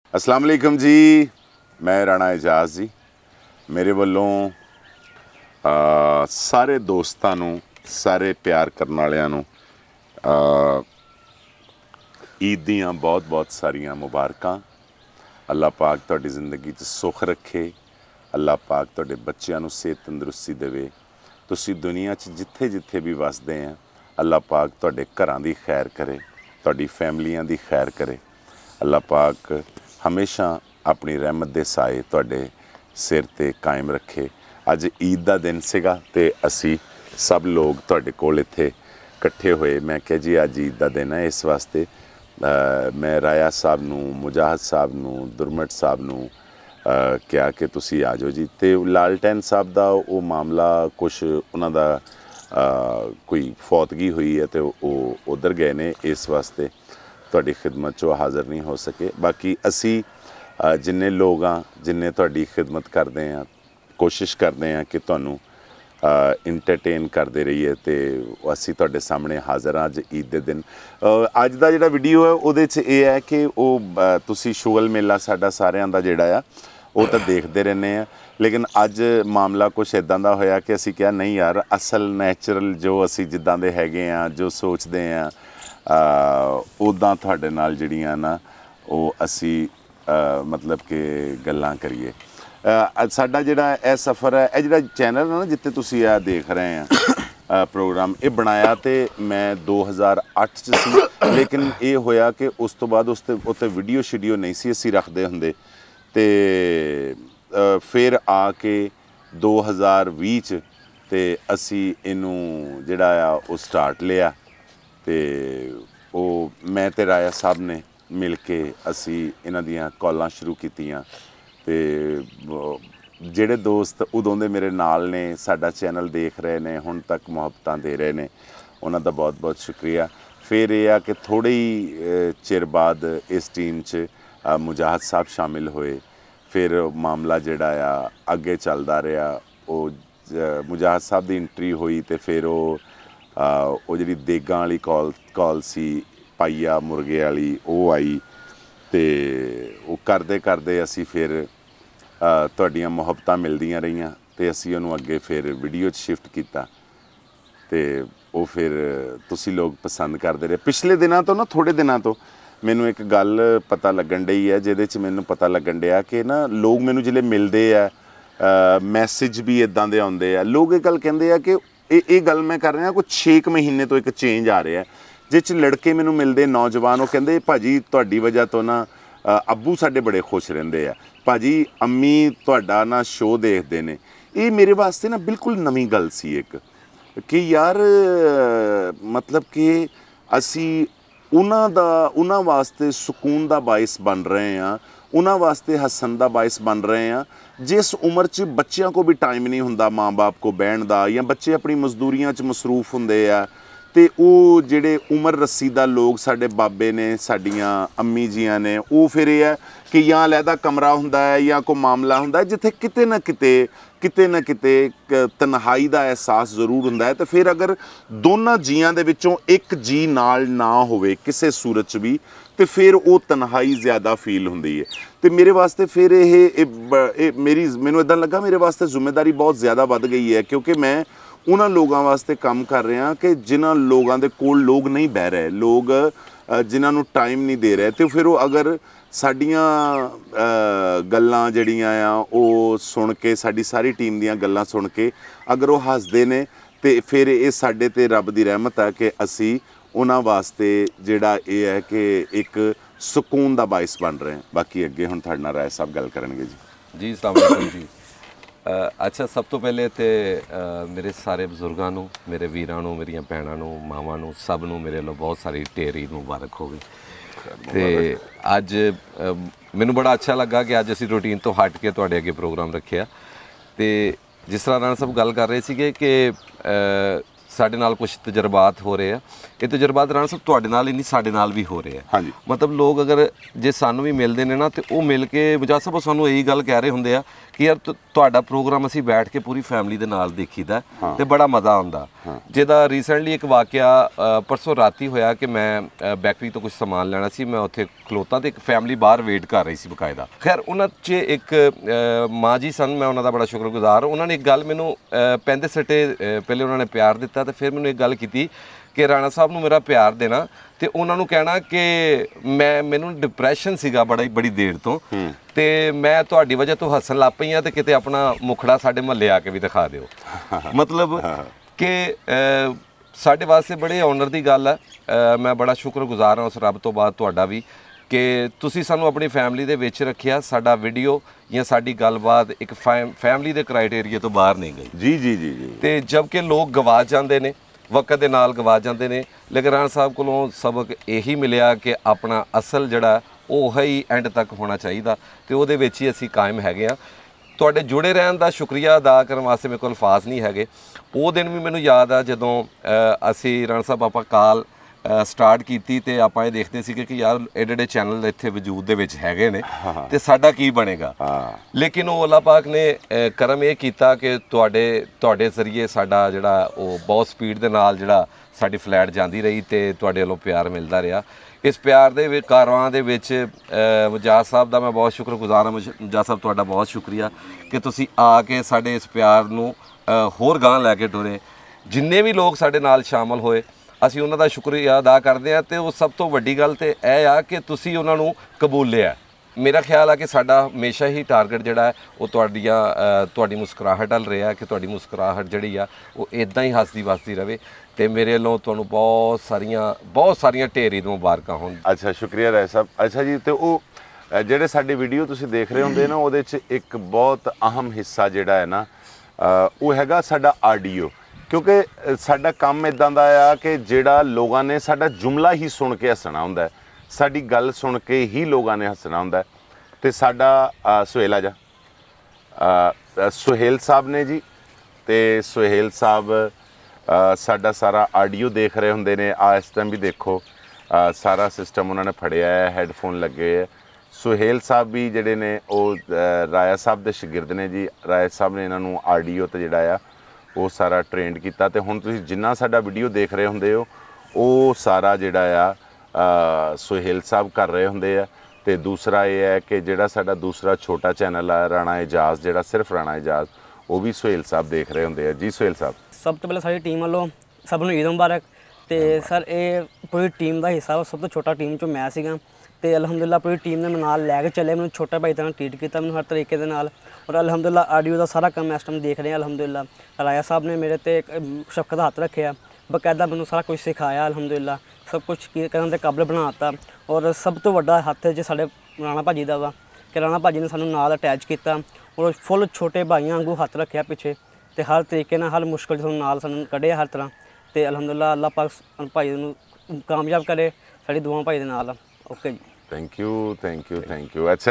अस्सलाम वालेकुम जी, मैं राणा एजाज जी। मेरे वालों सारे दोस्तों नूं, सारे प्यार करने वालियां नूं ईद दियां बहुत बहुत सारियां मुबारकां। अल्लाह पाक तुहाडी जिंदगी 'च सुख रखे, अल्लाह पाक तुहाडे बच्चों नूं सेहत तंदुरुस्ती देवे। तुसीं दुनिया 'च जिथे जिथे भी वसदे हैं, अल्लाह पाक तुहाडे घरां दी खैर करे, तुहाडी फैमिलियां दी खैर करे। अल्लाह पाक हमेशा अपनी रहमत दे साए तुहाडे सिर ते कायम रखे। अज ईद दा दिन सीगा ते असी सब लोग तुहाडे कोल इत्थे इकट्ठे होए। मैं कहा जी अज ईद दा दिन है, इस वास्ते मैं राया साहब नूं, मुजाहिद साहब नूं, दुरमट साहब नूं कहा कि तुसी आ जाओ जी। ते लालटैन साहब दा वो मामला कुछ उन्हां दा कोई फौतगी हुई है तो वो उधर गए ने, इस वास्ते तुहाडी खिदमत चो हाज़र नहीं हो सके। बाकी असी जिन्ने लोग हाँ, जिन्ने तुहाडी खिदमत करते हैं, कोशिश करते हैं कि तुहानू इंटरटेन करते रहिए, तो असी तुहाडे सामने हाज़र हाँ अज ईद के दिन। अज का जिहड़ा वीडियो है उहदे च यह है कि वो तुसी शुगल मेला साडा सारिआं दा जिहड़ा आ वो तो देखते रहने हैं, लेकिन अज मामला कुछ इदां दा होया कि असी कहा नहीं यार, असल नैचुरल जो असी जिद्दां दे हैगे हैं, जो सोचते हैं उदां तुहाडे नाल जिहड़ियां ना वो असी मतलब कि गल्लां करिए। साडा जिहड़ा यह सफ़र है, यह जिहड़ा चैनल है ना जिते तुसी आ देख रहे हैं प्रोग्राम, ये बनाया तो मैं 2008 च सी, लेकिन ये होया कि उस तो बाद उत्ते वीडियो शीडियो नहीं सी असी रखते हुंदे, ते फिर आके 2020 च ते असी इनू जिहड़ा आ वो स्टार्ट लिया। तो वो मैं ते राया साहब ने मिल के असी इन्हां दियां कॉलां शुरू कीतियां। ते ਜਿਹੜੇ ਦੋਸਤ ਉਦੋਂ ਦੇ ਮੇਰੇ ਨਾਲ ਨੇ, ਸਾਡਾ ਚੈਨਲ ਦੇਖ ਰਹੇ ਨੇ, ਹੁਣ ਤੱਕ ਮੁਹੱਬਤਾਂ ਦੇ ਰਹੇ ਨੇ, ਉਹਨਾਂ ਦਾ ਬਹੁਤ ਬਹੁਤ ਸ਼ੁਕਰੀਆ। ਫਿਰ ਇਹ ਆ ਕਿ ਥੋੜ੍ਹੇ ਹੀ ਚਿਰ ਬਾਅਦ ਇਸ ਟੀਮ 'ਚ ਮੁਜਾਹਿਦ ਸਾਹਿਬ ਸ਼ਾਮਿਲ ਹੋਏ। ਫਿਰ ਮਾਮਲਾ ਜਿਹੜਾ ਆ ਅੱਗੇ ਚੱਲਦਾ ਰਿਹਾ। ਉਹ ਮੁਜਾਹਿਦ ਸਾਹਿਬ ਦੀ ਐਂਟਰੀ ਹੋਈ ਤੇ ਫਿਰ ਉਹ ਜਿਹੜੀ ਦੇਗਾਂ ਵਾਲੀ ਕਾਲ ਸੀ, ਪਾਈਆ ਮੁਰਗੇ ਵਾਲੀ, ਉਹ ਆਈ। ਤੇ ਉਹ ਕਰਦੇ ਕਰਦੇ ਅਸੀਂ ਫਿਰ ਤੁਹਾਡੀਆਂ ਮੁਹੱਬਤਾਂ ਮਿਲਦੀਆਂ ਰਹੀਆਂ ਤੇ ਅਸੀਂ ਉਹਨੂੰ ਅੱਗੇ ਫਿਰ ਵੀਡੀਓ 'ਚ ਸ਼ਿਫਟ ਕੀਤਾ ਤੇ ਉਹ ਫਿਰ ਤੁਸੀਂ ਲੋਕ ਪਸੰਦ ਕਰਦੇ ਰਹੇ। ਪਿਛਲੇ ਦਿਨਾਂ ਤੋਂ ਨਾ, ਥੋੜ੍ਹੇ ਦਿਨਾਂ ਤੋਂ ਮੈਨੂੰ ਇੱਕ ਗੱਲ ਪਤਾ ਲੱਗਣ ਡਈ ਹੈ, ਜਿਹਦੇ 'ਚ ਮੈਨੂੰ ਪਤਾ ਲੱਗਣ ਡਿਆ ਕਿ ਨਾ ਲੋਕ ਮੈਨੂੰ ਜਿਹੜੇ ਮਿਲਦੇ ਆ, ਮੈਸੇਜ ਵੀ ਇੱਦਾਂ ਦੇ ਆਉਂਦੇ ਆ। ਲੋਕ ਇਹ ਗੱਲ ਕਹਿੰਦੇ ਆ ਕਿ ਇਹ ਗੱਲ ਮੈਂ ਕਰ ਰਿਹਾ ਕੁਛ 6 ਮਹੀਨੇ ਤੋਂ ਇੱਕ ਚੇਂਜ ਆ ਰਿਹਾ, ਜਿਸ 'ਚ ਲੜਕੇ ਮੈਨੂੰ ਮਿਲਦੇ ਨੌਜਵਾਨ, ਉਹ ਕਹਿੰਦੇ ਭਾਜੀ ਤੁਹਾਡੀ ਵਜ੍ਹਾ ਤੋਂ ਨਾ ਅੱਬੂ ਸਾਡੇ ਬੜੇ ਖੁਸ਼ ਰਹਿੰਦੇ ਆ, ਭਾਜੀ ਅੰਮੀ ਤੁਹਾਡਾ ਨਾ ਸ਼ੋਅ ਦੇਖਦੇ ਨੇ। ਇਹ ਮੇਰੇ ਵਾਸਤੇ ਨਾ ਬਿਲਕੁਲ ਨਵੀਂ ਗੱਲ ਸੀ ਇੱਕ, ਕਿ ਯਾਰ ਮਤਲਬ ਕਿ ਅਸੀਂ ਉਹਨਾਂ ਵਾਸਤੇ ਸਕੂਨ ਦਾ ਬਾਇਸ ਬਣ ਰਹੇ ਹਾਂ, ਉਹਨਾਂ ਵਾਸਤੇ ਹੱਸਣ ਦਾ ਬਾਇਸ ਬਣ ਰਹੇ ਹਾਂ, ਜਿਸ ਉਮਰ 'ਚ ਬੱਚਿਆਂ ਕੋ ਵੀ ਟਾਈਮ ਨਹੀਂ ਹੁੰਦਾ ਮਾਂ ਬਾਪ ਕੋ ਬਹਿਣ ਦਾ, ਜਾਂ ਬੱਚੇ ਆਪਣੀ ਮਜ਼ਦੂਰੀਆਂ 'ਚ ਮਸਰੂਫ ਹੁੰਦੇ ਆ। ਤੇ ਉਹ ਜਿਹੜੇ ਉਮਰ ਰਸੀਦਾ ਲੋਕ ਸਾਡੇ ਬਾਬੇ ਨੇ, ਸਾਡੀਆਂ ਅੰਮੀ ਜੀਆਂ ਨੇ, ਉਹ ਫਿਰ ਇਹ ਹੈ ਕਿ ਜਾਂ ਅਲੱਗਾ ਕਮਰਾ ਹੁੰਦਾ ਹੈ ਜਾਂ ਕੋਈ ਮਾਮਲਾ ਹੁੰਦਾ ਜਿੱਥੇ ਕਿਤੇ ਨਾ ਕਿਤੇ ਤਨਹਾਈ ਦਾ ਅਹਿਸਾਸ ਜ਼ਰੂਰ ਹੁੰਦਾ ਹੈ। ਤੇ ਫਿਰ ਅਗਰ ਦੋਨਾਂ ਜੀਆਂ ਦੇ ਵਿੱਚੋਂ ਇੱਕ ਜੀ ਨਾਲ ਨਾ ਹੋਵੇ ਕਿਸੇ ਸੂਰਤ 'ਚ ਵੀ, ਤੇ ਫਿਰ ਉਹ ਤਨਹਾਈ ਜ਼ਿਆਦਾ ਫੀਲ ਹੁੰਦੀ ਹੈ। ਤੇ ਮੇਰੇ ਵਾਸਤੇ ਫਿਰ ਮੈਨੂੰ ਇੱਦਾਂ ਲੱਗਾ ਮੇਰੇ ਵਾਸਤੇ ਜ਼ਿੰਮੇਵਾਰੀ ਬਹੁਤ ਜ਼ਿਆਦਾ ਵੱਧ ਗਈ ਹੈ, ਕਿਉਂਕਿ ਮੈਂ ਉਹਨਾਂ ਲੋਕਾਂ ਵਾਸਤੇ ਕੰਮ ਕਰ ਰਿਹਾ ਕਿ ਜਿਨ੍ਹਾਂ ਲੋਕਾਂ ਦੇ ਕੋਲ ਲੋਕ ਨਹੀਂ ਬਹਿ ਰਹੇ, ਲੋਕ ਜਿਨ੍ਹਾਂ ਨੂੰ ਟਾਈਮ ਨਹੀਂ ਦੇ ਰਹੇ। ਤੇ ਫਿਰ ਉਹ ਅਗਰ ਸਾਡੀਆਂ ਗੱਲਾਂ ਜਿਹੜੀਆਂ ਆ ਉਹ ਸੁਣ ਕੇ, ਸਾਡੀ ਸਾਰੀ ਟੀਮ ਦੀਆਂ ਗੱਲਾਂ ਸੁਣ ਕੇ ਅਗਰ ਉਹ ਹੱਸਦੇ ਨੇ, ਤੇ ਫਿਰ ਇਹ ਸਾਡੇ 'ਤੇ ਰੱਬ ਦੀ ਰਹਿਮਤ ਹੈ ਕਿ ਅਸੀਂ ਉਹਨਾਂ ਵਾਸਤੇ ਜਿਹੜਾ ਇਹ ਹੈ ਕਿ ਇੱਕ ਸਕੂਨ ਦਾ ਬਾਇਸ ਬਣ ਰਹੇ ਹਾਂ। ਬਾਕੀ ਅੱਗੇ ਹੁਣ ਤੁਹਾਡੇ ਨਾਲ ਰਾਏ ਸਾਹਿਬ ਗੱਲ ਕਰਨਗੇ ਜੀ। ਜੀ ਅਸਲਾਮ ਵਾਲੇਕੁਮ ਜੀ। ਅੱਛਾ, ਸਭ ਤੋਂ ਪਹਿਲੇ ਤਾਂ ਮੇਰੇ ਸਾਰੇ ਬਜ਼ੁਰਗਾਂ ਨੂੰ, ਮੇਰੇ ਵੀਰਾਂ ਨੂੰ, ਮੇਰੀਆਂ ਭੈਣਾਂ ਨੂੰ, ਮਾਵਾਂ ਨੂੰ, ਸਭ ਨੂੰ ਮੇਰੇ ਵੱਲੋਂ ਬਹੁਤ ਸਾਰੀ ਢੇਰ ਈਦ ਮੁਬਾਰਕ ਹੋਵੇ। ਤੇ ਅੱਜ ਮੈਨੂੰ ਬੜਾ ਅੱਛਾ ਲੱਗਾ ਕਿ ਅੱਜ ਅਸੀਂ ਰੂਟੀਨ ਤੋਂ ਹਟ ਕੇ ਤੁਹਾਡੇ ਅੱਗੇ ਪ੍ਰੋਗਰਾਮ ਰੱਖਿਆ। ਤੇ ਜਿਸ ਤਰ੍ਹਾਂ ਰਾਣਾ ਸਾਹਿਬ ਗੱਲ ਕਰ ਰਹੇ ਸੀਗੇ ਕਿ ਸਾਡੇ ਨਾਲ ਕੁਝ ਤਜਰਬਾਤ ਹੋ ਰਹੇ ਆ, ਇਹ ਤਜਰਬਾਤ ਰਾਣਾ ਸਾਹਿਬ ਤੁਹਾਡੇ ਨਾਲ ਹੀ ਨਹੀਂ, ਸਾਡੇ ਨਾਲ ਵੀ ਹੋ ਰਹੇ ਆ। ਹਾਂਜੀ, ਮਤਲਬ ਲੋਕ ਅਗਰ ਜੇ ਸਾਨੂੰ ਵੀ ਮਿਲਦੇ ਨੇ ਨਾ, ਤੇ ਉਹ ਮਿਲ ਕੇ ਮੁਜਾਹਿਦ ਸਾਹਿਬ ਸਾਨੂੰ ਇਹੀ ਗੱਲ ਕਹਿ ਰਹੇ ਹੁੰਦੇ ਆ ਕਿ ਯਾਰ ਤੁਹਾਡਾ ਪ੍ਰੋਗਰਾਮ ਅਸੀਂ ਬੈਠ ਕੇ ਪੂਰੀ ਫੈਮਿਲੀ ਦੇ ਨਾਲ ਦੇਖੀਦਾ ਤੇ ਬੜਾ ਮਜ਼ਾ ਆਉਂਦਾ। ਜਿਹਦਾ ਰੀਸੈਂਟਲੀ ਇੱਕ ਵਾਕਿਆ ਪਰਸੋਂ ਰਾਤੀ ਹੋਇਆ ਕਿ ਮੈਂ ਬੈਕਰੀ ਤੋਂ ਕੁਝ ਸਮਾਨ ਲੈਣਾ ਸੀ, ਮੈਂ ਉੱਥੇ ਖਲੋਤਾ ਤੇ ਇੱਕ ਫੈਮਿਲੀ ਬਾਹਰ ਵੇਟ ਕਰ ਰਹੀ ਸੀ ਬਕਾਇਦਾ। ਖੈਰ ਉਹਨਾਂ 'ਚ ਇੱਕ ਮਾਂ ਜੀ ਸਨ, ਮੈਂ ਉਹਨਾਂ ਦਾ ਬੜਾ ਸ਼ੁਕਰਗੁਜ਼ਾਰ। ਉਹਨਾਂ ਨੇ ਇੱਕ ਗੱਲ ਮੈਨੂੰ ਪੈਂਦੇ ਸੱਟੇ ਪਹਿਲੇ ਉਹਨਾਂ ਨੇ ਪਿਆਰ ਦਿੱਤਾ ਤੇ ਫਿਰ ਮੈਨੂੰ ਇੱਕ ਗੱਲ ਕੀਤੀ ਕਿ ਰਾਣਾ ਸਾਹਿਬ ਨੂੰ ਮੇਰਾ ਪਿਆਰ ਦੇਣਾ ਤੇ ਉਹਨਾਂ ਨੂੰ ਕਹਿਣਾ ਕਿ ਮੈਨੂੰ ਡਿਪਰੈਸ਼ਨ ਸੀਗਾ ਬੜੀ ਦੇਰ ਤੋਂ ਤੇ ਮੈਂ ਤੁਹਾਡੀ ਵਜ੍ਹਾ ਤੋਂ ਹੱਸਣ ਲੱਗ ਪਈ ਹਾਂ ਤੇ ਕਿਤੇ ਆਪਣਾ ਮੁਖੜਾ ਸਾਡੇ ਮਹੱਲੇ ਆ ਕੇ ਵੀ ਦਿਖਾ ਦਿਓ। ਮਤਲਬ ਕਿ ਸਾਡੇ ਵਾਸਤੇ ਬੜੇ ਆਨਰ ਦੀ ਗੱਲ ਹੈ। ਮੈਂ ਬੜਾ ਸ਼ੁਕਰਗੁਜ਼ਾਰ ਹਾਂ ਉਸ ਰੱਬ ਤੋਂ ਬਾਅਦ ਤੁਹਾਡਾ ਵੀ ਕਿ ਤੁਸੀਂ ਸਾਨੂੰ ਆਪਣੀ ਫੈਮਿਲੀ ਦੇ ਵਿੱਚ ਰੱਖਿਆ। ਸਾਡਾ ਵੀਡੀਓ ਜਾਂ ਸਾਡੀ ਗੱਲਬਾਤ ਇੱਕ ਫੈਮਿਲੀ ਦੇ ਕ੍ਰਾਈਟੇਰੀਆ ਤੋਂ ਬਾਹਰ ਨਹੀਂ ਗਈ। ਜੀ ਜੀ ਜੀ ਜੀ। ਤੇ ਜਦਕਿ ਲੋਕ ਗਵਾਚ ਜਾਂਦੇ ਨੇ, ਵਕਤ ਦੇ ਨਾਲ ਗਵਾ ਜਾਂਦੇ ਨੇ, ਲੇਕਿਨ ਰਾਣਾ ਸਾਹਿਬ ਕੋਲੋਂ ਸਬਕ ਇਹੀ ਮਿਲਿਆ ਕਿ ਆਪਣਾ ਅਸਲ ਜਿਹੜਾ ਉਹ ਹੀ ਐਂਡ ਤੱਕ ਹੋਣਾ ਚਾਹੀਦਾ ਤੇ ਉਹਦੇ ਵਿੱਚ ਹੀ ਅਸੀਂ ਕਾਇਮ ਹੈਗੇ ਆ। ਤੁਹਾਡੇ ਜੁੜੇ ਰਹਿਣ ਦਾ ਸ਼ੁਕਰੀਆ ਅਦਾ ਕਰਨ ਵਾਸਤੇ ਮੇਰੇ ਕੋਲ ਅਲਫਾਜ਼ ਨਹੀਂ ਹੈਗੇ। ਉਹ ਦਿਨ ਵੀ ਮੈਨੂੰ ਯਾਦ ਆ ਜਦੋਂ ਅਸੀਂ ਰਾਣਾ ਸਾਹਿਬ ਆਪਾਂ ਕਾਲ ਸਟਾਰਟ ਕੀਤੀ ਤੇ ਆਪਾਂ ਇਹ ਦੇਖਦੇ ਸੀਗੇ ਕਿ ਯਾਰ ਐਡੇ ਚੈਨਲ ਇੱਥੇ ਵਜੂਦ ਦੇ ਵਿੱਚ ਹੈਗੇ ਨੇ ਤੇ ਸਾਡਾ ਕੀ ਬਣੇਗਾ। ਲੇਕਿਨ ਉਹ ਅੱਲਾਹ ਪਾਕ ਨੇ ਕਰਮ ਇਹ ਕੀਤਾ ਕਿ ਤੁਹਾਡੇ ਜ਼ਰੀਏ ਸਾਡਾ ਜਿਹੜਾ ਉਹ ਬਹੁਤ ਸਪੀਡ ਦੇ ਨਾਲ ਜਿਹੜਾ ਸਾਡੀ ਫਲੈਟ ਜਾਂਦੀ ਰਹੀ ਤੇ ਤੁਹਾਡੇ ਵੱਲੋਂ ਪਿਆਰ ਮਿਲਦਾ ਰਿਹਾ। ਇਸ ਪਿਆਰ ਦੇ ਕਾਰਵਾਂ ਦੇ ਵਿੱਚ ਮਜਾਦ ਸਾਹਿਬ ਦਾ ਮੈਂ ਬਹੁਤ ਸ਼ੁਕਰਗੁਜ਼ਾਰ ਹਾਂ। ਮਜਾਦ ਸਾਹਿਬ ਤੁਹਾਡਾ ਬਹੁਤ ਸ਼ੁਕਰੀਆ ਕਿ ਤੁਸੀਂ ਆ ਕੇ ਸਾਡੇ ਇਸ ਪਿਆਰ ਨੂੰ ਹੋਰ ਗਾਂਹ ਲੈ ਕੇ ਟੁਰੇ। ਜਿੰਨੇ ਵੀ ਲੋਕ ਸਾਡੇ ਨਾਲ ਸ਼ਾਮਲ ਹੋਏ ਅਸੀਂ ਉਹਨਾਂ ਦਾ ਸ਼ੁਕਰੀਆ ਅਦਾ ਕਰਦੇ ਹਾਂ ਤੇ ਉਹ ਸਭ ਤੋਂ ਵੱਡੀ ਗੱਲ ਤੇ ਇਹ ਆ ਕਿ ਤੁਸੀਂ ਉਹਨਾਂ ਨੂੰ ਕਬੂਲਿਆ। ਮੇਰਾ ਖਿਆਲ ਆ ਕਿ ਸਾਡਾ ਹਮੇਸ਼ਾ ਹੀ ਟਾਰਗੇਟ ਜਿਹੜਾ ਹੈ ਉਹ ਤੁਹਾਡੀ ਮੁਸਕਰਾਹਟ ਵੱਲ ਰਿਹਾ ਕਿ ਤੁਹਾਡੀ ਮੁਸਕਰਾਹਟ ਜਿਹੜੀ ਆ ਉਹ ਇਦਾਂ ਹੀ ਹੱਸਦੀ ਵਸਦੀ ਰਹੇ ਤੇ ਮੇਰੇ ਵੱਲੋਂ ਤੁਹਾਨੂੰ ਬਹੁਤ ਸਾਰੀਆਂ ਢੇਰ ਈਦ ਮੁਬਾਰਕਾਂ ਹੋਣ। ਅੱਛਾ, ਸ਼ੁਕਰੀਆ ਰਾਏ ਸਾਹਿਬ। ਅੱਛਾ ਜੀ, ਤੇ ਉਹ ਜਿਹੜੇ ਸਾਡੇ ਵੀਡੀਓ ਤੁਸੀਂ ਦੇਖ ਰਹੇ ਹੁੰਦੇ ਨਾ ਉਹਦੇ 'ਚ ਇੱਕ ਬਹੁਤ ਅਹਿਮ ਹਿੱਸਾ ਜਿਹੜਾ ਹੈ ਨਾ ਉਹ ਹੈਗਾ ਸਾਡਾ ਆਡੀਓ। ਕਿਉਂਕਿ ਸਾਡਾ ਕੰਮ ਇਦਾਂ ਦਾ ਆ ਕਿ ਜਿਹੜਾ ਲੋਕਾਂ ਨੇ ਸਾਡਾ ਜੁਮਲਾ ਹੀ ਸੁਣ ਕੇ ਹੱਸਣਾ ਹੁੰਦਾ, ਸਾਡੀ ਗੱਲ ਸੁਣ ਕੇ ਹੀ ਲੋਕਾਂ ਨੇ ਹੱਸਣਾ ਹੁੰਦਾ। ਤੇ ਸਾਡਾ ਸੁਹੇਲ ਸਾਹਿਬ ਨੇ ਜੀ, ਤੇ ਸੁਹੇਲ ਸਾਹਿਬ ਸਾਡਾ ਸਾਰਾ ਆਡੀਓ ਦੇਖ ਰਹੇ ਹੁੰਦੇ ਨੇ। ਇਸ ਟਾਈਮ ਵੀ ਦੇਖੋ ਸਾਰਾ ਸਿਸਟਮ ਉਹਨਾਂ ਨੇ ਫੜਿਆ ਹੈ, ਹੈੱਡਫੋਨ ਲੱਗੇ ਹੈ। ਸੁਹੇਲ ਸਾਹਿਬ ਵੀ ਜਿਹੜੇ ਨੇ ਉਹ ਰਾਇਆ ਸਾਹਿਬ ਦੇ ਸ਼ਾਗਿਰਦ ਨੇ ਜੀ। ਰਾਇਆ ਸਾਹਿਬ ਨੇ ਇਹਨਾਂ ਨੂੰ ਆਡੀਓ ਤੇ ਜਿਹੜਾ ਆ ਉਹ ਸਾਰਾ ਟ੍ਰੇਨਡ ਕੀਤਾ ਤੇ ਹੁਣ ਤੁਸੀਂ ਜਿੰਨਾ ਸਾਡਾ ਵੀਡੀਓ ਦੇਖ ਰਹੇ ਹੁੰਦੇ ਹੋ ਉਹ ਸਾਰਾ ਜਿਹੜਾ ਆ ਸੁਹੇਲ ਸਾਹਿਬ ਕਰ ਰਹੇ ਹੁੰਦੇ ਆ। ਤੇ ਦੂਸਰਾ ਇਹ ਹੈ ਕਿ ਜਿਹੜਾ ਸਾਡਾ ਦੂਸਰਾ ਛੋਟਾ ਚੈਨਲ ਆ ਰਾਣਾ ਇਜਾਜ਼, ਜਿਹੜਾ ਸਿਰਫ ਰਾਣਾ ਇਜਾਜ਼, ਉਹ ਵੀ ਸੁਹੇਲ ਸਾਹਿਬ ਦੇਖ ਰਹੇ ਹੁੰਦੇ ਆ। ਜੀ ਸੁਹੇਲ ਸਾਹਿਬ, ਸਭ ਤੋਂ ਪਹਿਲਾਂ ਸਾਡੀ ਟੀਮ ਵੱਲੋਂ ਸਭ ਨੂੰ ਈਦ ਮੁਬਾਰਕ। ਤੇ ਸਰ ਇਹ ਪੂਰੀ ਟੀਮ ਦਾ ਹਿੱਸਾ ਸਭ ਤੋਂ ਛੋਟਾ ਟੀਮ 'ਚੋਂ ਮੈਂ ਸੀਗਾ ਤੇ ਅਲਹਮਦੁਲਿਲਾ ਪੂਰੀ ਟੀਮ ਨੇ ਮੈਨੂੰ ਨਾਲ ਲੈ ਕੇ ਚੱਲੇ, ਮੈਨੂੰ ਛੋਟਾ ਭਾਈ ਤਰ੍ਹਾਂ ਟ੍ਰੀਟ ਕੀਤਾ ਮੈਨੂੰ ਹਰ ਤਰੀਕੇ ਦੇ ਨਾਲ। ਔਰ ਅਲਹਮਦੁਲਿਲਾ ਆਡੀਓ ਦਾ ਸਾਰਾ ਕੰਮ ਇਸ ਟਾਈਮ ਦੇਖ ਰਹੇ ਹਾਂ। ਅਲਹਮਦੁਲਿਲਾ ਰਾਇਆ ਸਾਹਿਬ ਨੇ ਮੇਰੇ ਤੇ ਸ਼ਫਕਤ ਹੱਥ ਰੱਖਿਆ, ਬਕਾਇਦਾ ਮੈਨੂੰ ਸਾਰਾ ਕੁਝ ਸਿਖਾਇਆ। ਅਲਹਮਦੁਲਿਲਾ ਸਭ ਕੁਝ ਕਰਨ ਦੇ ਕਾਬਲ ਬਣਾ ਦਿੱਤਾ। ਔਰ ਸਭ ਤੋਂ ਵੱਡਾ ਹੱਥ ਜੇ ਸਾਡੇ ਰਾਣਾ ਭਾਜੀ ਦਾ ਵਾ ਕਿ ਰਾਣਾ ਭਾਜੀ ਨੇ ਸਾਨੂੰ ਨਾਲ ਅਟੈਚ ਕੀਤਾ ਔਰ ਫੁੱਲ ਛੋਟੇ ਭਾਈਆਂ ਵਾਂਗੂ ਹੱਥ ਰੱਖਿਆ ਪਿੱਛੇ ਤੇ ਹਰ ਤਰੀਕੇ ਨਾਲ ਹਰ ਮੁਸ਼ਕਿਲ ਤੋਂ ਨਾਲ ਸਾਨੂੰ ਕੱਢਿਆ ਹਰ ਤਰ੍ਹਾਂ। ਤੇ ਅਲਹਮਦੁਲਿਲਾ ਅੱਲਾਹ ਪਾਕ ਭਾਈ ਨੂੰ ਕਾਮਯਾਬ ਕਰੇ, ਸਾਡੀ ਦੁਆ ਭਾਈ ਦੇ ਨਾਲ। ਓਕੇ ਜੀ, ਥੈਂਕ ਯੂ। ਅੱਛਾ